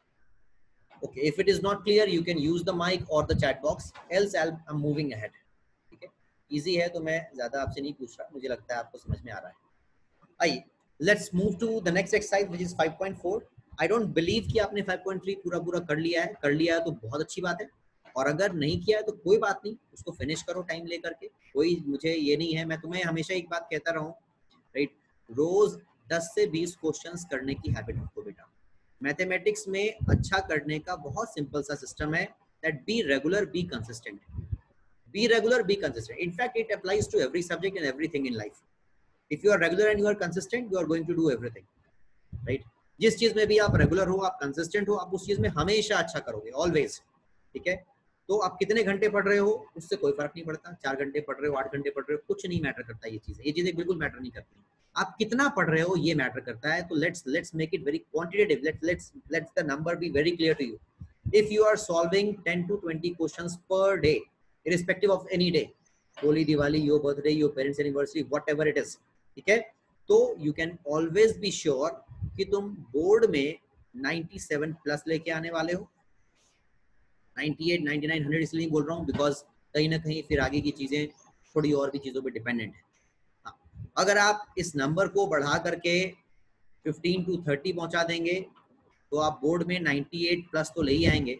Okay, if it is not clear you can use the mic or the chat box, else I'll, I'm moving ahead, ठीक है, easy है तो मैं ज़्यादा आपसे नहीं पूछ रहा, मुझे लगता है आपको समझ में आ रहा है। आइए, let's move to the next exercise which is five point four। I don't believe कि आपने five point three पूरा पूरा कर लिया है, कर लिया है तो बहुत अच्छी बात है, और अगर नहीं किया है तो कोई बात नहीं, उसको फिनिश करो टाइम लेकर के, कोई मुझे ये नहीं है, मैं तुम्हें हमेशा एक बात कहता रहूँ, राइट, रोज दस से बीस क्वेश्चंस करने की हैबिट रखो बेटा। मैथमेटिक्स में अच्छा करने का बहुत सिंपल सा सिस्टम है, that be regular, be consistent, be regular, be consistent. In fact it applies to every subject and everything in life. If you are regular and you are consistent, you are going to do everything, right. जिस चीज में भी आप regular हो, आप consistent हो, आप उस चीज में हमेशा अच्छा करोगे, ऑलवेज, ठीक है। तो आप कितने घंटे पढ़ रहे हो उससे कोई फर्क नहीं पड़ता, चार घंटे पढ़ रहे हो, आठ घंटे पढ़ रहे हो, कुछ नहीं मैटर करता, ये चीजें ये चीजें बिल्कुल मैटर नहीं करती। आप कितना पढ़ रहे हो ये मैटर करता है। तो let's let's make it very quantitative, let's let's let's the number be very clear to you. If you are solving ten to twenty questions per day, irrespective of any day, Holi, Diwali, your birthday, your parents anniversary, whatever it is, ठीक है, तो you can always be sure कि तुम board में ninety-seven plus लेके आने वाले हो। ninety-eight, ninety-nine, one hundred इसलिए बोल रहा हूँ बिकॉज कहीं ना कहीं फिर आगे की चीजें थोड़ी और भी चीजों पे डिपेंडेंट है। हाँ, अगर आप इस नंबर को बढ़ा करके fifteen to thirty पहुंचा देंगे तो आप बोर्ड में ninety-eight प्लस तो ले ही आएंगे,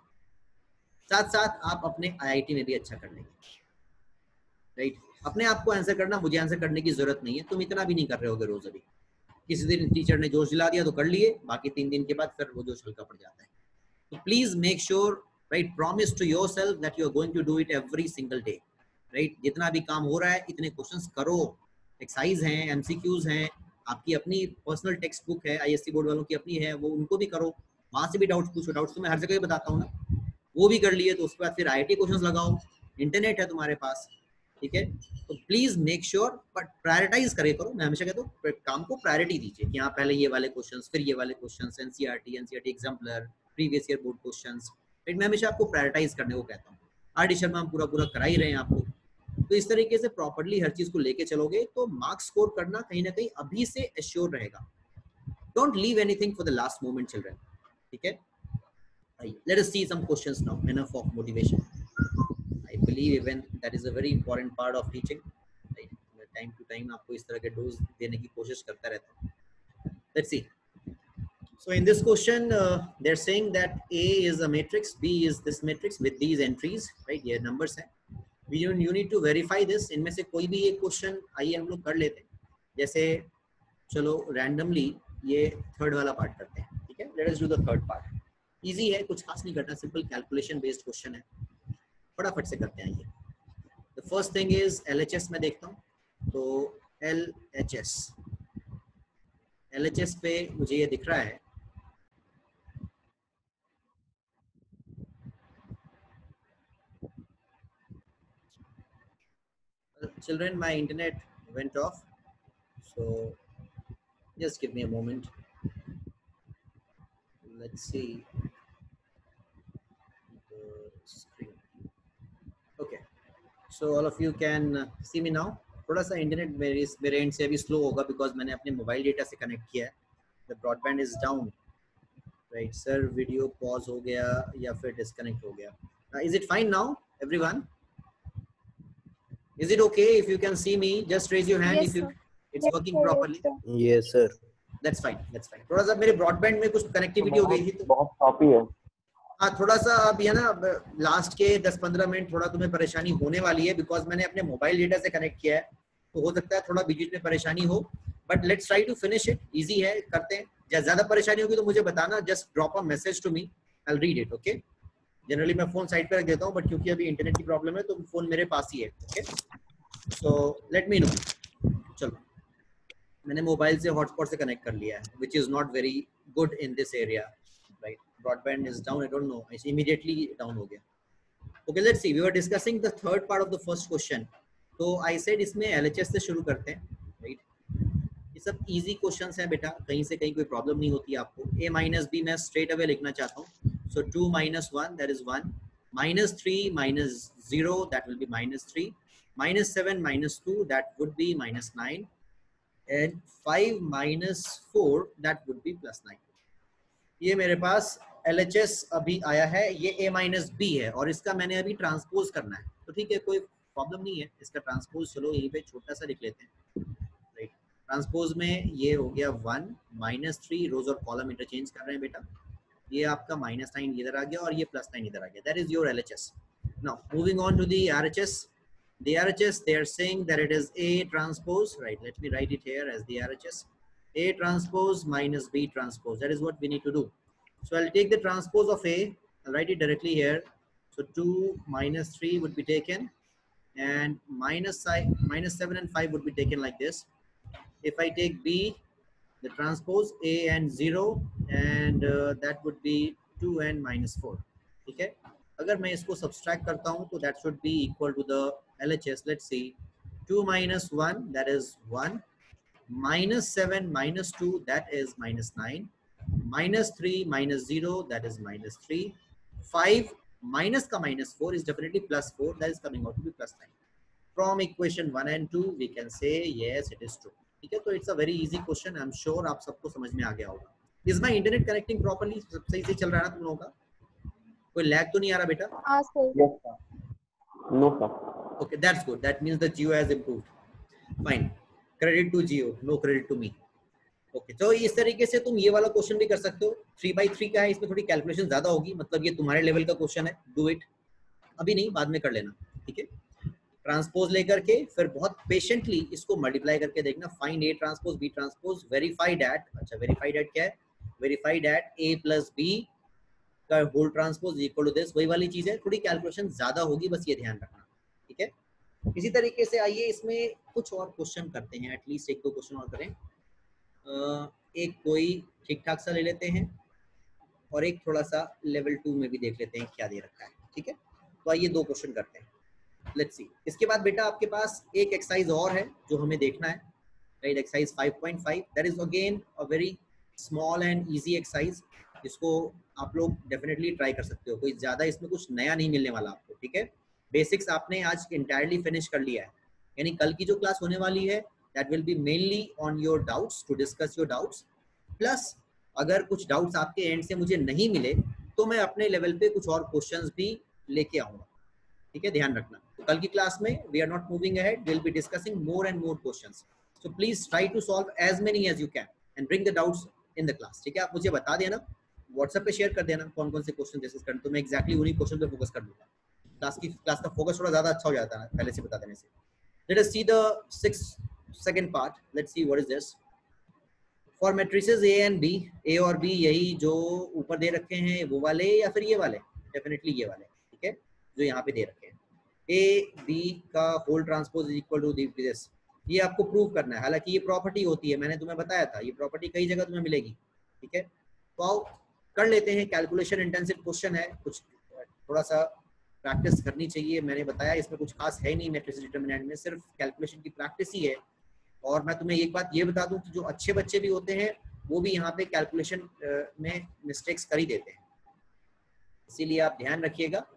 साथ साथ आप अपने आईआईटी में भी अच्छा कर लेंगे, राइट। अपने आप को आंसर करना, मुझे आंसर करने की जरूरत नहीं है, तुम इतना भी नहीं कर रहे होगे रोज। अभी किसी दिन टीचर ने जोश दिला दिया तो कर लिए, बाकी तीन दिन के बाद फिर वो जोश हल्का पड़ जाता है। तो please make sure, right, promise to yourself that you are going to do it every single day, right. जितना भी काम हो रहा है इतने क्वेश्चंस करो, एक्सरसाइज हैं, एमसीक्यूज हैं, आपकी अपनी पर्सनल टेक्स्ट बुक है, आईएससी बोर्ड वालों की अपनी है, वो उनको भी करो, वहां से भी डाउट्स पूछो। डाउट्स तो मैं हर जगह बताता हूँ ना, वो भी कर लिए तो उसके बाद फिर आईआईटी क्वेश्चंस लगाओ, इंटरनेट है तुम्हारे पास, ठीक है। तो please make sure, but prioritize करे करो। मैं हमेशा कहता हूँ काम को प्रायोरिटी दीजिए कि हाँ पहले ये वाले क्वेश्चंस, फिर ये वाले questions, NCERT, NCERT exemplar, previous year board questions, right. मैं हमेशा आपको प्रायोरिटाइज करने को कहता हूँ। आर डी शर्मा हम पूरा पूरा करा ही रहे हैं आपको, तो इस तरीके से प्रॉपर्ली हर चीज को लेके चलोगे तो मार्क्स स्कोर करना कहीं ना कहीं अभी से एश्योर रहेगा। Don't leave anything for the last moment children, ठीक है। Let us see some questions now. Enough of motivation. I believe even that is a very important part of teaching. Right? Time to time आपको इस तरह के dose देने की कोशिश करता रहता हूँ। Let's see. So in this question, uh, they're saying that A is a matrix, B is this matrix with these entries, right? ये numbers हैं. You you need to verify this. इनमें से कोई भी एक क्वेश्चन आइए हम लोग कर लेते हैं। जैसे चलो randomly ये थर्ड वाला पार्ट करते हैं, ठीक है? Let us do the third part. Easy है, कुछ खास नहीं करना, सिंपल कैलकुलेशन बेस्ड क्वेश्चन है, फटाफट से करते हैं। ये the first thing is LHS में देखता हूँ, तो एलएचएस एलएचएस पे मुझे ये दिख रहा है children, my internet went off, so just give me a moment, let's see screen. Okay, so all of you can uh, see me now. थोड़ा सा इंटरनेट मेरे मेरे एंड से अभी स्लो होगा बिकॉज मैंने अपने मोबाइल डेटा से कनेक्ट किया है. The broadband is down. Right sir, video pause हो गया या फिर डिस्कनेक्ट हो गया. Is it fine now everyone? Is it okay if you can see me? Just raise your hand
Yes,
if you,
sir.
it's
Yes,
working
sir,
properly.
yes, sir.
Yes, sir.
That's fine. That's fine. थोड़ा सा मेरे broadband में कुछ connectivity हो गई थी तो
बहुत कॉपी है.
हाँ थोड़ा सा अब ये ना लास्ट के दस पंद्रह मिनट थोड़ा तुम्हें परेशानी होने वाली है बिकॉज मैंने अपने मोबाइल डेटा से कनेक्ट किया है तो हो सकता है थोड़ा बीच में परेशानी हो. But let's try to finish it. Easy है, करते हैं. ज्यादा परेशानी होगी तो मुझे बताना. Just drop a message to me, I will read it. Okay, generally मैं फोन साइड पे रख देता हूँ बट क्योंकि अभी इंटरनेट की प्रॉब्लम है तो फोन मेरे पास ही है. Okay, so let me know. चलो, मैंने मोबाइल से हॉटस्पॉट से कनेक्ट कर लिया है which is not very good in this area. Right, broadband is down. I don't know, immediately down हो गया. Okay, let's see. We were discussing the third part of the first question. तो I said इसमें LHS से शुरू करते हैं. Right, ये सब इजी क्वेश्चंस हैं बेटा, कहीं से कहीं कोई प्रॉब्लम नहीं होती आपको. ए माइनस बी मैं स्ट्रेट अवे लिखना चाहता हूँ. So two minus one that is one, minus three minus zero that will be minus three, minus seven minus two that would be minus nine, and five minus four that would be plus nine. ये मेरे पास L H S अभी आया है. ये A minus B है और इसका मैंने अभी ट्रांसपोज करना है. तो ठीक है, कोई प्रॉब्लम नहीं है. इसका ट्रांसपोज चलो यहीं पे छोटा सा लिख लेते हैं. राइट, ट्रांसपोज में ये हो गया वन माइनस थ्री. रोज और कॉलम इंटरचेंज कर रहे हैं बेटा. ये आपका माइनस नाइन इधर आ गया और ये प्लस नाइन इधर आ गया. That is your L H S. Now moving on to the R H S. The R H S, they are saying that it is A transpose. Right, let me write it here as the R H S. A transpose minus B transpose. That is what we need to do. So I'll take the transpose of A. I'll write it directly here. So two minus three would be taken, and minus minus seven and five would be taken like this. If I take B, the transpose A and zero, and uh, that would be two and minus four. Okay. अगर मैं इसको subtract करता हूँ तो that should be equal to the L H S. Let's see, two minus one that is one, minus seven minus two that is minus nine, minus three minus zero that is minus three, five minus का minus four is definitely plus four, that is coming out to be plus nine. From equation one and two we can say yes it is true. ठीक है, तो it's a very easy question. I'm sure आप सबको समझ में आ गया होगा. Is my internet connecting properly? सब सही से चल रहा है ना तुम लोगों का? कोई लैग तो नहीं आ रहा बेटा?
हाँ sir.
Yes sir. No sir.
Okay, that's good. That means the Jio has improved. Fine. Credit to Jio, no credit to me. Okay, तो इस तरीके से तुम ये वाला क्वेश्चन भी कर सकते हो. थ्री बाई थ्री का है, इसमें थोड़ी कैलकुलेशन ज्यादा होगी. मतलब ये तुम्हारे लेवल का क्वेश्चन है. Do it. अभी नहीं, बाद में कर लेना. ठीक है, ट्रांसपोज लेकर के फिर बहुत पेशेंटली इसको मल्टीप्लाई करके देखना. Find A transpose B transpose, verified at. अच्छा, वेरीफाइड एट क्या है? Verified at A plus B का whole transpose equal to this. वही वाली चीज है, थोड़ी कैलकुलेशन ज्यादा होगी, बस ये ध्यान रखना. ठीक है, इसी तरीके से आइए इसमें कुछ और क्वेश्चन करते हैं. एटलीस्ट एक दो क्वेश्चन और करें. एक कोई ठीक ठाक सा ले लेते हैं और एक थोड़ा सा लेवल टू में भी देख लेते हैं क्या दे रखा है. ठीक है, तो आइए दो क्वेश्चन करते हैं. Let's see. इसके बाद बेटा आपके पास एक एक्सरसाइज और है जो हमें देखना है. Right, exercise five point five. That is again a very small and easy exercise. इसको आप लोग डेफिनेटली ट्राई कर सकते हो. कोई ज्यादा इसमें कुछ नया नहीं मिलने वाला आपको. ठीक है, बेसिक्स आपने आज इंटायरली फिनिश कर लिया है. यानी कल की जो क्लास होने वाली है that will be mainly on your doubts, to discuss your doubts. Plus अगर कुछ डाउट्स आपके एंड से मुझे नहीं मिले तो मैं अपने लेवल पे कुछ और क्वेश्चंस भी लेके आऊंगा. ठीक है, ध्यान रखना. तो कल की क्लास में we are not moving ahead, we will be discussing more and more questions. So please try to solve as many as you can and bring the doubts in the class. ठीक है, आप मुझे बता देना, WhatsApp पे share कर देना कौन कौन से क्वेश्चन डिस्कस करना, तो मैं एक्जैक्टली उन्हीं क्वेश्चन पे फोकस कर दूंगा. क्लास की क्लास का फोकस थोड़ा ज्यादा अच्छा हो जाता है पहले से बता देने से. Let us see the sixth second part. Let's see what is this. For matrices A and B, A और B यही जो ऊपर दे रखे हैं वो वाले या फिर ये वाले? डेफिनेटली ये वाले. ठीक है, जो यहाँ पे दे रखे हैं. A B का whole transpose is equal to this. ये आपको प्रूव करना है. हालांकि ये प्रॉपर्टी होती है, मैंने तुम्हें बताया था, ये प्रॉपर्टी कई जगह तुम्हें मिलेगी. ठीक है, तो आओ कर लेते हैं. कैलकुलेशन इंटेंसिव क्वेश्चन है, कुछ थोड़ा सा प्रैक्टिस करनी चाहिए. मैंने बताया इसमें कुछ खास है नहीं मैट्रिसेस डिटरमिनेंट में, सिर्फ कैलकुलेशन की प्रैक्टिस ही है. और मैं तुम्हें एक बात ये बता दूं कि जो अच्छे बच्चे भी होते हैं वो भी यहाँ पे कैलकुलेशन में मिस्टेक्स कर ही देते हैं. इसीलिए आप ध्यान रखिएगा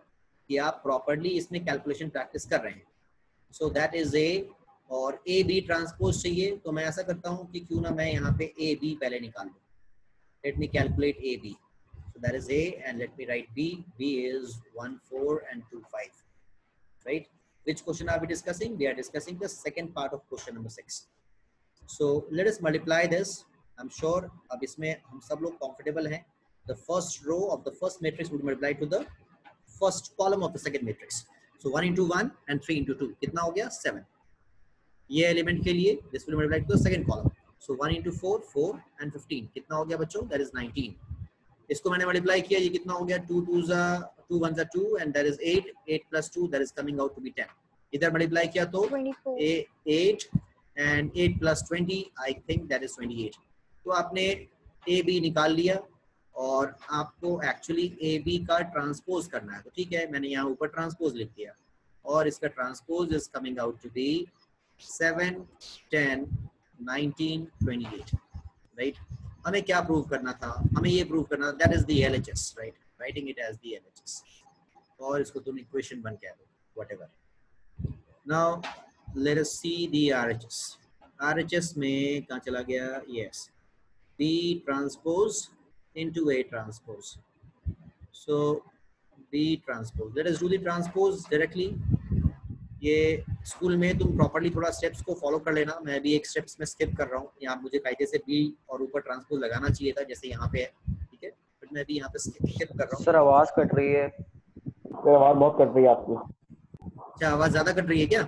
कि आप प्रॉपरली इसमें कैलकुलेशन प्रैक्टिस कर रहे हैं। सो दैट इज ए, और ए बी ट्रांसपोज चाहिए तो मैं ऐसा करता हूँ कि क्यों ना मैं यहाँ पे ए बी पहले निकाल लूँ। Let me calculate A B, so that is A, and let me write B. B is one four and two five, right? Which question are we discussing? We are discussing the second part of question number six. So let us multiply this. I'm sure अब इसमें हम सब लोग comfortable हैं. The first row of the first matrix would multiply to the first column of the second matrix. So one into one and three into two. कितना हो गया? seven. ये एलिमेंट के लिए this will multiply to the second column. So one into four, four and fifteen. कितना हो गया बच्चों? That is nineteen. इसको मैंने मल्टीप्लाई किया, ये कितना हो गया? टू टू ज़ा टू वन ज़ा two and that is eight, eight plus two that is coming out to be ten. इधर मल्टीप्लाई किया तो eight and eight plus twenty, I think that is twenty eight. तो आपने A B निकाल लिया और आपको एक्चुअली ए बी का ट्रांसपोज करना है. तो ठीक है, मैंने यहाँ ऊपर ट्रांसपोज लिख दिया और इसका transpose is coming out to be seven, ten, nineteen, twenty eight, right. हमें क्या प्रूव करना था? हमें ये प्रूव करना था that is the LHS, right. Writing it as the LHS और इसको तुम इक्वेशन वन कह दो, whatever. Now let us see the RHS. RHS में कहाँ चला गया? Yes, B transpose into A transpose. So B transpose, let us do the transpose directly. ये स्कूल में तुम प्रॉपर्ली थोड़ा स्टेप्स को फॉलो कर लेना. मैं भी एक स्टेप्स में स्किप कर रहा हूँ. यहाँ मुझे कायदे से बी और ऊपर ट्रांसपोज लगाना चाहिए था जैसे यहाँ पे है, ठीक है, बट मैं भी यहाँ पे स्किप कर रहा हूँ.
सर आवाज कट रही है.
तो आवाज बहुत कट रही है आपकी.
अच्छा, आवाज ज्यादा कट रही है क्या?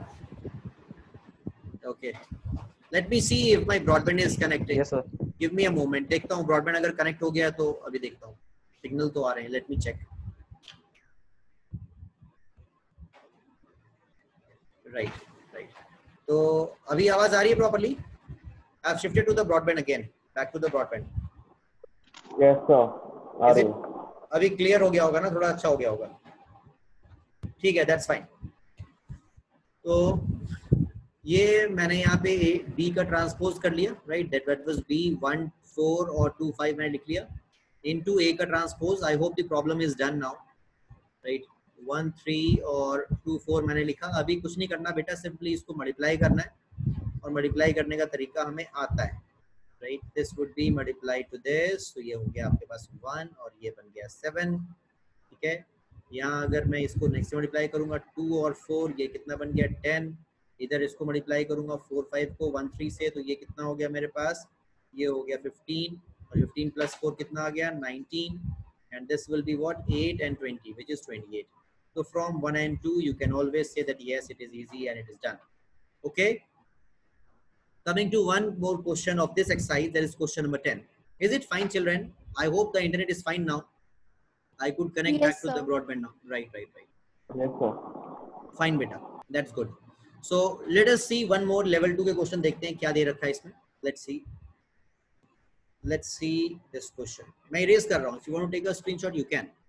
Okay, let me see if my broadband is connected.
Yes sir.
Give me a moment, देखता हूँ ब्रॉडबैंड अगर कनेक्ट हो गया तो अभी देखता हूँ. सिग्नल तो आ रहे हैं, let me check. Right right, तो अभी आवाज आ रही है properly? I have shifted to the broadband again, back to the broadband.
Yes sir, आ रही है.
अभी क्लियर हो गया होगा ना, थोड़ा अच्छा हो गया होगा. ठीक है, दैट्स फाइन. तो ये मैंने यहाँ पे बी का ट्रांसपोज कर लिया, right. That that was B one four और टू फाइव मैंने लिख लिया इनटू ए का transpose. I hope the problem is done now, right. One three और टू फोर मैंने लिखा. अभी कुछ नहीं करना बेटा, सिंपली इसको मल्टीप्लाई करना है और मल्टीप्लाई करने का तरीका हमें आता है, right. This would be multiply to this, तो ये हो गया आपके पास वन और ये बन गया सेवन, ठीक है. यहाँ अगर मैं इसको नेक्स्ट मल्टीप्लाई करूंगा टू और फोर, ये कितना बन गया? टेन. इधर इसको मल्टीप्लाई करूंगा फोर फाइव को वन थ्री से, तो ये कितना हो गया मेरे पास? ये हो गया फिफ्टीन और फिफ्टीन प्लस फोर कितना आ गया? Nineteen. And this will be what? Eight and twenty, which is twenty eight. So from one and two, you can always say that yes, it is easy and it is done. Okay. Coming to one more question of this exercise, there is question number ten. Is it fine, children? I hope the internet is fine now. I could connect
Yes,
back to
sir.
the broadband now. Right, right, right.
Yes sir.
Fine, beta. That's good. So let us see one more level two के question देखते हैं क्या दे रखा है इसमें. Let's see. Let's see this question. मैं erase कर रहा हूँ. If you want to take a screenshot, you can.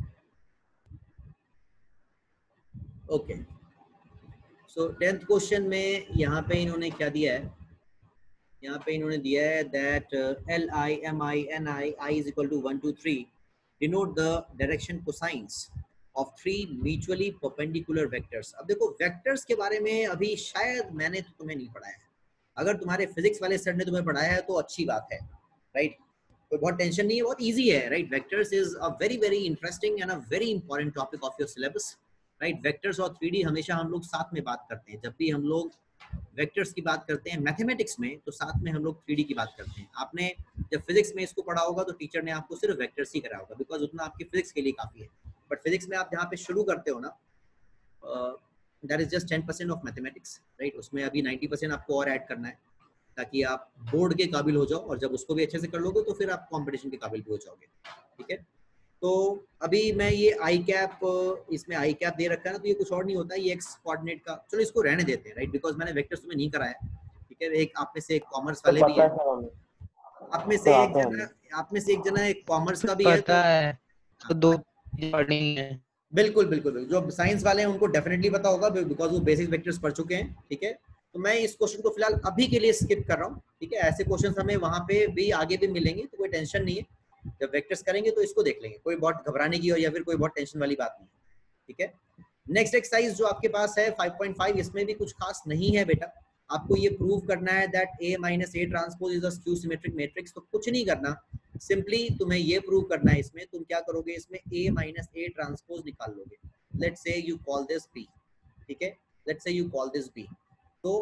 Okay, so tenth question में यहाँ पे इन्होंने क्या दिया है? यहाँ पे इन्होंने दिया है that L I M I N I I is equal to one two three denote the direction cosines of three mutually perpendicular vectors. अब देखो, वेक्टर्स के बारे में अभी शायद मैंने तो तुम्हें नहीं पढ़ाया है. अगर तुम्हारे फिजिक्स वाले सर ने तुम्हें पढ़ाया है तो अच्छी बात है, राइट. कोई बहुत टेंशन नहीं है, बहुत ईजी है, right. Vectors is a very very interesting and a very important topic of your syllabus, right. Vectors और थ्री डी हमेशा हम लोग साथ में बात करते हैं. जब भी हम लोग वेक्टर्स की बात करते हैं मैथमेटिक्स में तो साथ में हम लोग थ्री डी की बात करते हैं. आपने जब फिजिक्स में इसको पढ़ा होगा तो टीचर ने आपको सिर्फ वेक्टर्स ही करा होगा, बिकॉज उतना आपकी फिजिक्स के लिए काफ़ी है. बट फिजिक्स में आप जहाँ पे शुरू करते हो ना, that is just ten percent of mathematics, right. उसमें अभी नाइन्टी परसेंट आपको और ऐड करना है ताकि आप बोर्ड के काबिल हो जाओ, और जब उसको भी अच्छे से कर लोगे तो फिर आप कॉम्पिटिशन के काबिल भी हो जाओगे, ठीक है. तो अभी मैं ये आई कैप, इसमें आई कैप दे रखा है ना, तो ये कुछ और नहीं होता है, ये एक्स कोऑर्डिनेट का. चलो इसको रहने देते हैं, राइट, बिकॉज मैंने वेक्टर्स तुम्हें नहीं कराया, ठीक है. एक आप में से एक कॉमर्स वाले भी है, आप में से एक जना आप में से एक जना एक कॉमर्स का भी है,
पता है तो दो पढ़नी है.
बिल्कुल बिल्कुल. जो साइंस वाले हैं उनको डेफिनेटली पता होगा बिकॉज वो बेसिक वेक्टर्स पढ़ चुके हैं, ठीक है. तो मैं इस क्वेश्चन को फिलहाल अभी के लिए स्किप कर रहा हूँ, ठीक है. ऐसे क्वेश्चन हमें वहाँ पे भी आगे भी मिलेंगे, तो कोई टेंशन नहीं है. जब वेक्टर्स करेंगे तो इसको देख लेंगे, कोई बहुत घबराने की और या फिर कोई बहुत टेंशन वाली बात नहीं, ठीक है. नेक्स्ट एक्सरसाइज जो आपके पास है फाइव पॉइंट फाइव, इसमें भी कुछ खास नहीं है बेटा। आपको ये प्रूव करना है that A minus A transpose is a skew symmetric matrix. तो कुछ नहीं करना, सिंपली तुम्हें ये प्रूव करना है। इसमें तुम क्या करोगे, इसमें A माइनस ए ट्रांसपोज निकाल लोगे। Let's say you call this B, ठीक है, let's say you call this B। तो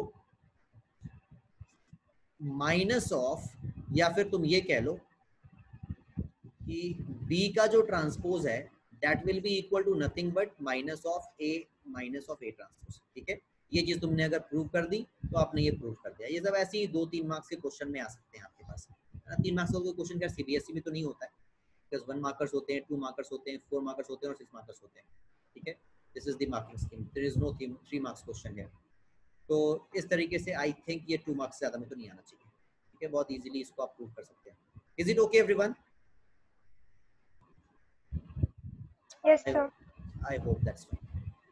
माइनस ऑफ, या फिर तुम ये कह लो कि B का जो ट्रांसपोज है that will be equal to nothing but minus of A minus of A transpose, ठीक है। ये चीज तुमने अगर प्रूव कर दी तो आपने ये प्रूव कर दिया। ये सब ऐसे ही दो तीन मार्क्स के क्वेश्चन में आ सकते हैं आपके पास, है ना। तीन मार्क्स का कोई क्वेश्चन क्या सीबीएसई में तो नहीं होता है, बिकॉज वन मार्कर्स होते हैं, टू मार्कर्स होते हैं, फोर मार्कर्स होते हैं और सिक्स मार्कर्स होते हैं, ठीक है। This is the marking scheme, there is no three marks question है। तो इस तरीके से आई थिंक ये टू मार्क्स से ज्यादा में तो नहीं आना चाहिए, ठीक है। बहुत इजीली इसको आप प्रूव कर सकते हैं। Is it okay everyone?
Yes, sir.
I hope that's fine.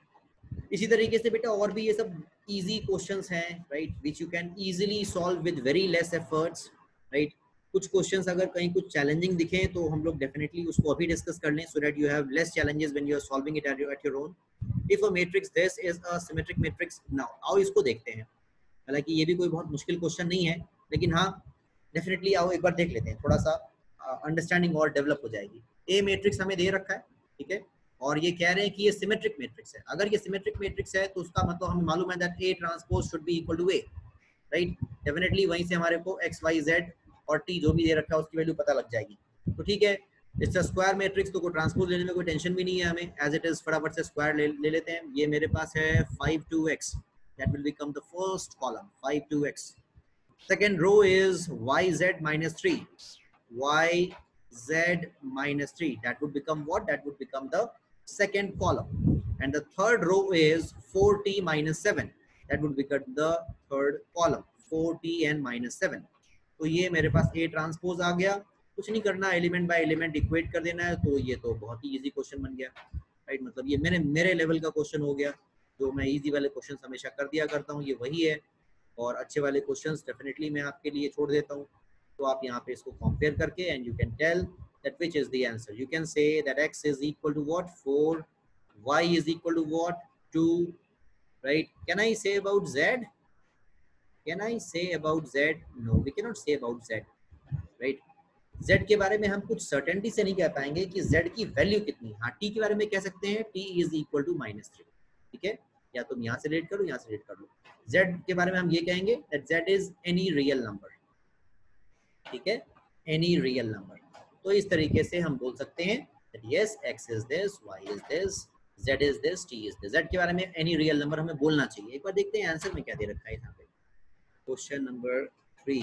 इसी तरीके से बेटा और भी ये सब इजी क्वेश्चंस हैं, right, which you can easily solve with very less efforts, right. कुछ क्वेश्चंस अगर कहीं कुछ चैलेंजिंग दिखें तो हम लोग डेफिनेटली उसको अभी डिस्कस कर लें, so that you have less challenges when you are solving it at your own. If a matrix this is a symmetric matrix, now आओ इसको देखते हैं। हालांकि ये भी कोई बहुत मुश्किल क्वेश्चन नहीं है, लेकिन हाँ डेफिनेटली आओ एक बार देख लेते हैं, थोड़ा सा अंडरस्टैंडिंग uh, और डेवलप हो जाएगी। ए मैट्रिक्स हमें दे रखा है, ठीक है, और ये कह रहे हैं कि ये सिमेट्रिक मैट्रिक्स है। अगर ये सिमेट्रिक मैट्रिक्स है तो उसका मतलब हमें मालूम है that A transpose should be equal to A, right. Definitely वहीं से हमारे को एक्स वाई जेड और टी जो भी दे रखा है उसकी वैल्यू पता लग जाएगी। तो ठीक है, इट्स अ स्क्वायर मैट्रिक्स, तो कोई ट्रांसपोज लेने में कोई टेंशन भी नहीं है हमें। एज इट इज फटाफट से स्क्वायर ले, ले लेते हैं। ये मेरे पास है five two X, that will become the first column, five two X. Second row is Y Z minus three, Y z minus three, that would become what? That would become the second column. And the third row is four t minus seven, that would become the third column, four t and minus seven. तो ये मेरे पास A transpose आ गया, कुछ नहीं करना, element by element equate कर देना है। तो ये तो बहुत ही इजी क्वेश्चन बन गया, राइट। मतलब ये मैंने मेरे लेवल का क्वेश्चन हो गया, जो मैं इजी वाले क्वेश्चन हमेशा कर दिया करता हूँ, ये वही है। और अच्छे वाले क्वेश्चंस डेफिनेटली मैं आपके लिए छोड़ देता हूँ। तो आप यहाँ पे इसको कंपेयर करके and you can tell that which is the answer. You can say that x is equal to what? four, y is equal to what? two, right? Can I say about z? Can I say about z? No, we cannot say about z, right? z के बारे में हम कुछ certainty से नहीं कह पाएंगे कि z की वैल्यू कितनी। हाँ, t के बारे में कह सकते हैं t is equal to minus three, ठीक है। या तुम यहाँ से रेट करो, यहाँ से रेट कर लो। z के बारे में हम ये कहेंगे that z is any real number, ठीक है, any real number। तो इस तरीके से हम बोल सकते हैं that yes, x is this, y is this, z is this, t is this। z के बारे में any real number हमें बोलना चाहिए। एक बार देखते हैं आंसर में क्या दे रखा है यहाँ पे। Question number three,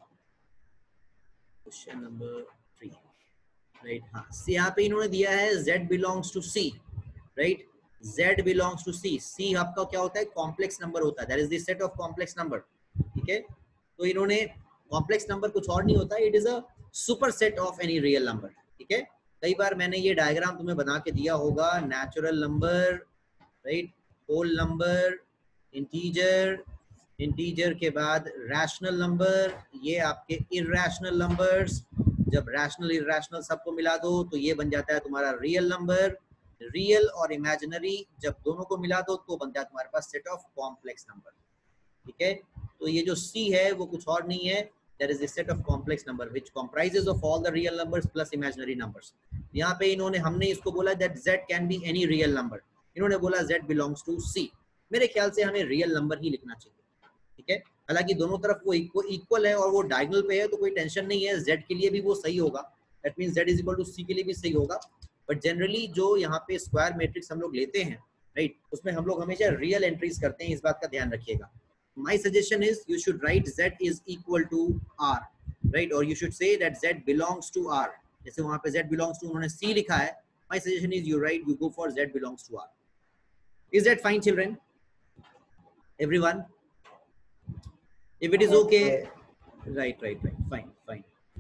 question number three, right. हाँ, यहाँ पे इन्होंने दिया है z belongs to c, right. z belongs to c, c आपका क्या होता है? कॉम्प्लेक्स नंबर होता है, that is the set of complex number, ठीक है। तो इन्होंने कॉम्प्लेक्स नंबर कुछ और नहीं होता, it is a super set of any real number, ठीक है। कई बार मैंने ये डायग्राम तुम्हें बना के दिया होगा, natural number, right, whole number, integer, integer के बाद रैशनल नंबर, ये आपके इरैशनल नंबर्स। जब रैशनल इरैशनल सबको मिला दो तो ये बन जाता है तुम्हारा रियल नंबर। रियल और इमेजिनरी जब दोनों को मिला दो तो बन जाता है तुम्हारे पास सेट ऑफ कॉम्प्लेक्स नंबर, ठीक है। तो ये जो C है वो कुछ और नहीं है, that is the set of complex number which comprises of all the real numbers plus imaginary numbers। यहाँ पे इन्होंने, हमने इसको बोला that Z can be any real number, इन्होंने बोला Z belongs to C। मेरे ख्याल से हमें रियल नंबर ही लिखना चाहिए, ठीक है। हालांकि दोनों तरफ वो इक्वल है और वो डायगोनल पे है तो कोई टेंशन नहीं है, Z के लिए भी वो सही होगा, that means Z is equal to C के लिए भी सही होगा। बट जनरली जो यहाँ पे स्क्वायर मैट्रिक्स हम लोग लेते हैं, राइट, उसमें हम लोग हमेशा रियल एंट्रीज करते हैं, इस बात का ध्यान रखिएगा। My suggestion is you should write z is equal to r, right, or you should say that z belongs to r। जैसे वहां पे z belongs to उन्होंने c लिखा है, my suggestion is you write, you go for z belongs to r। Is that fine, children? Everyone? If it is okay, right, right, right, fine, fine,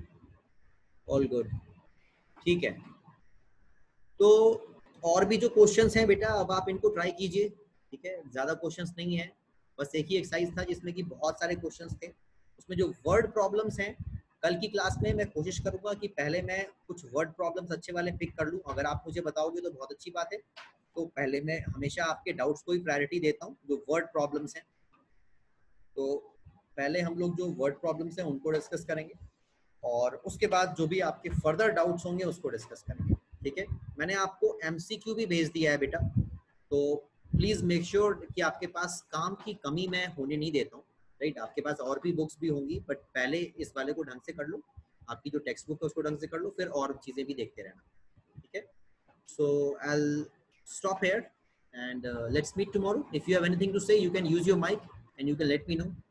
all good, ठीक है। तो और भी जो questions हैं बेटा, अब आप इनको ट्राई कीजिए, ठीक है। ज्यादा क्वेश्चंस नहीं है, बस एक ही एक्सरसाइज था जिसमें कि बहुत सारे क्वेश्चंस थे। उसमें जो वर्ड प्रॉब्लम्स हैं, कल की क्लास में मैं कोशिश करूंगा कि पहले मैं कुछ वर्ड प्रॉब्लम्स अच्छे वाले पिक कर लूं। अगर आप मुझे बताओगे तो बहुत अच्छी बात है, तो पहले मैं हमेशा आपके डाउट्स को ही प्रायोरिटी देता हूँ, जो वर्ड प्रॉब्लम्स हैं। तो पहले हम लोग जो वर्ड प्रॉब्लम्स हैं उनको डिस्कस करेंगे और उसके बाद जो भी आपके फर्दर डाउट्स होंगे उसको डिस्कस करेंगे, ठीक है। मैंने आपको एमसीक्यू भी भेज दिया है बेटा, तो प्लीज़ मेक श्योर कि आपके पास काम की कमी मैं होने नहीं देता हूँ, राइट। आपके पास और भी बुक्स भी होंगी, बट पहले इस वाले को ढंग से कर लो, आपकी जो टेक्स्ट बुक है उसको ढंग से कर लो, फिर और चीज़ें भी देखते रहना, ठीक है। So I will stop here and uh, let's meet tomorrow. If you have anything to say, you can use your mic and you can let me know.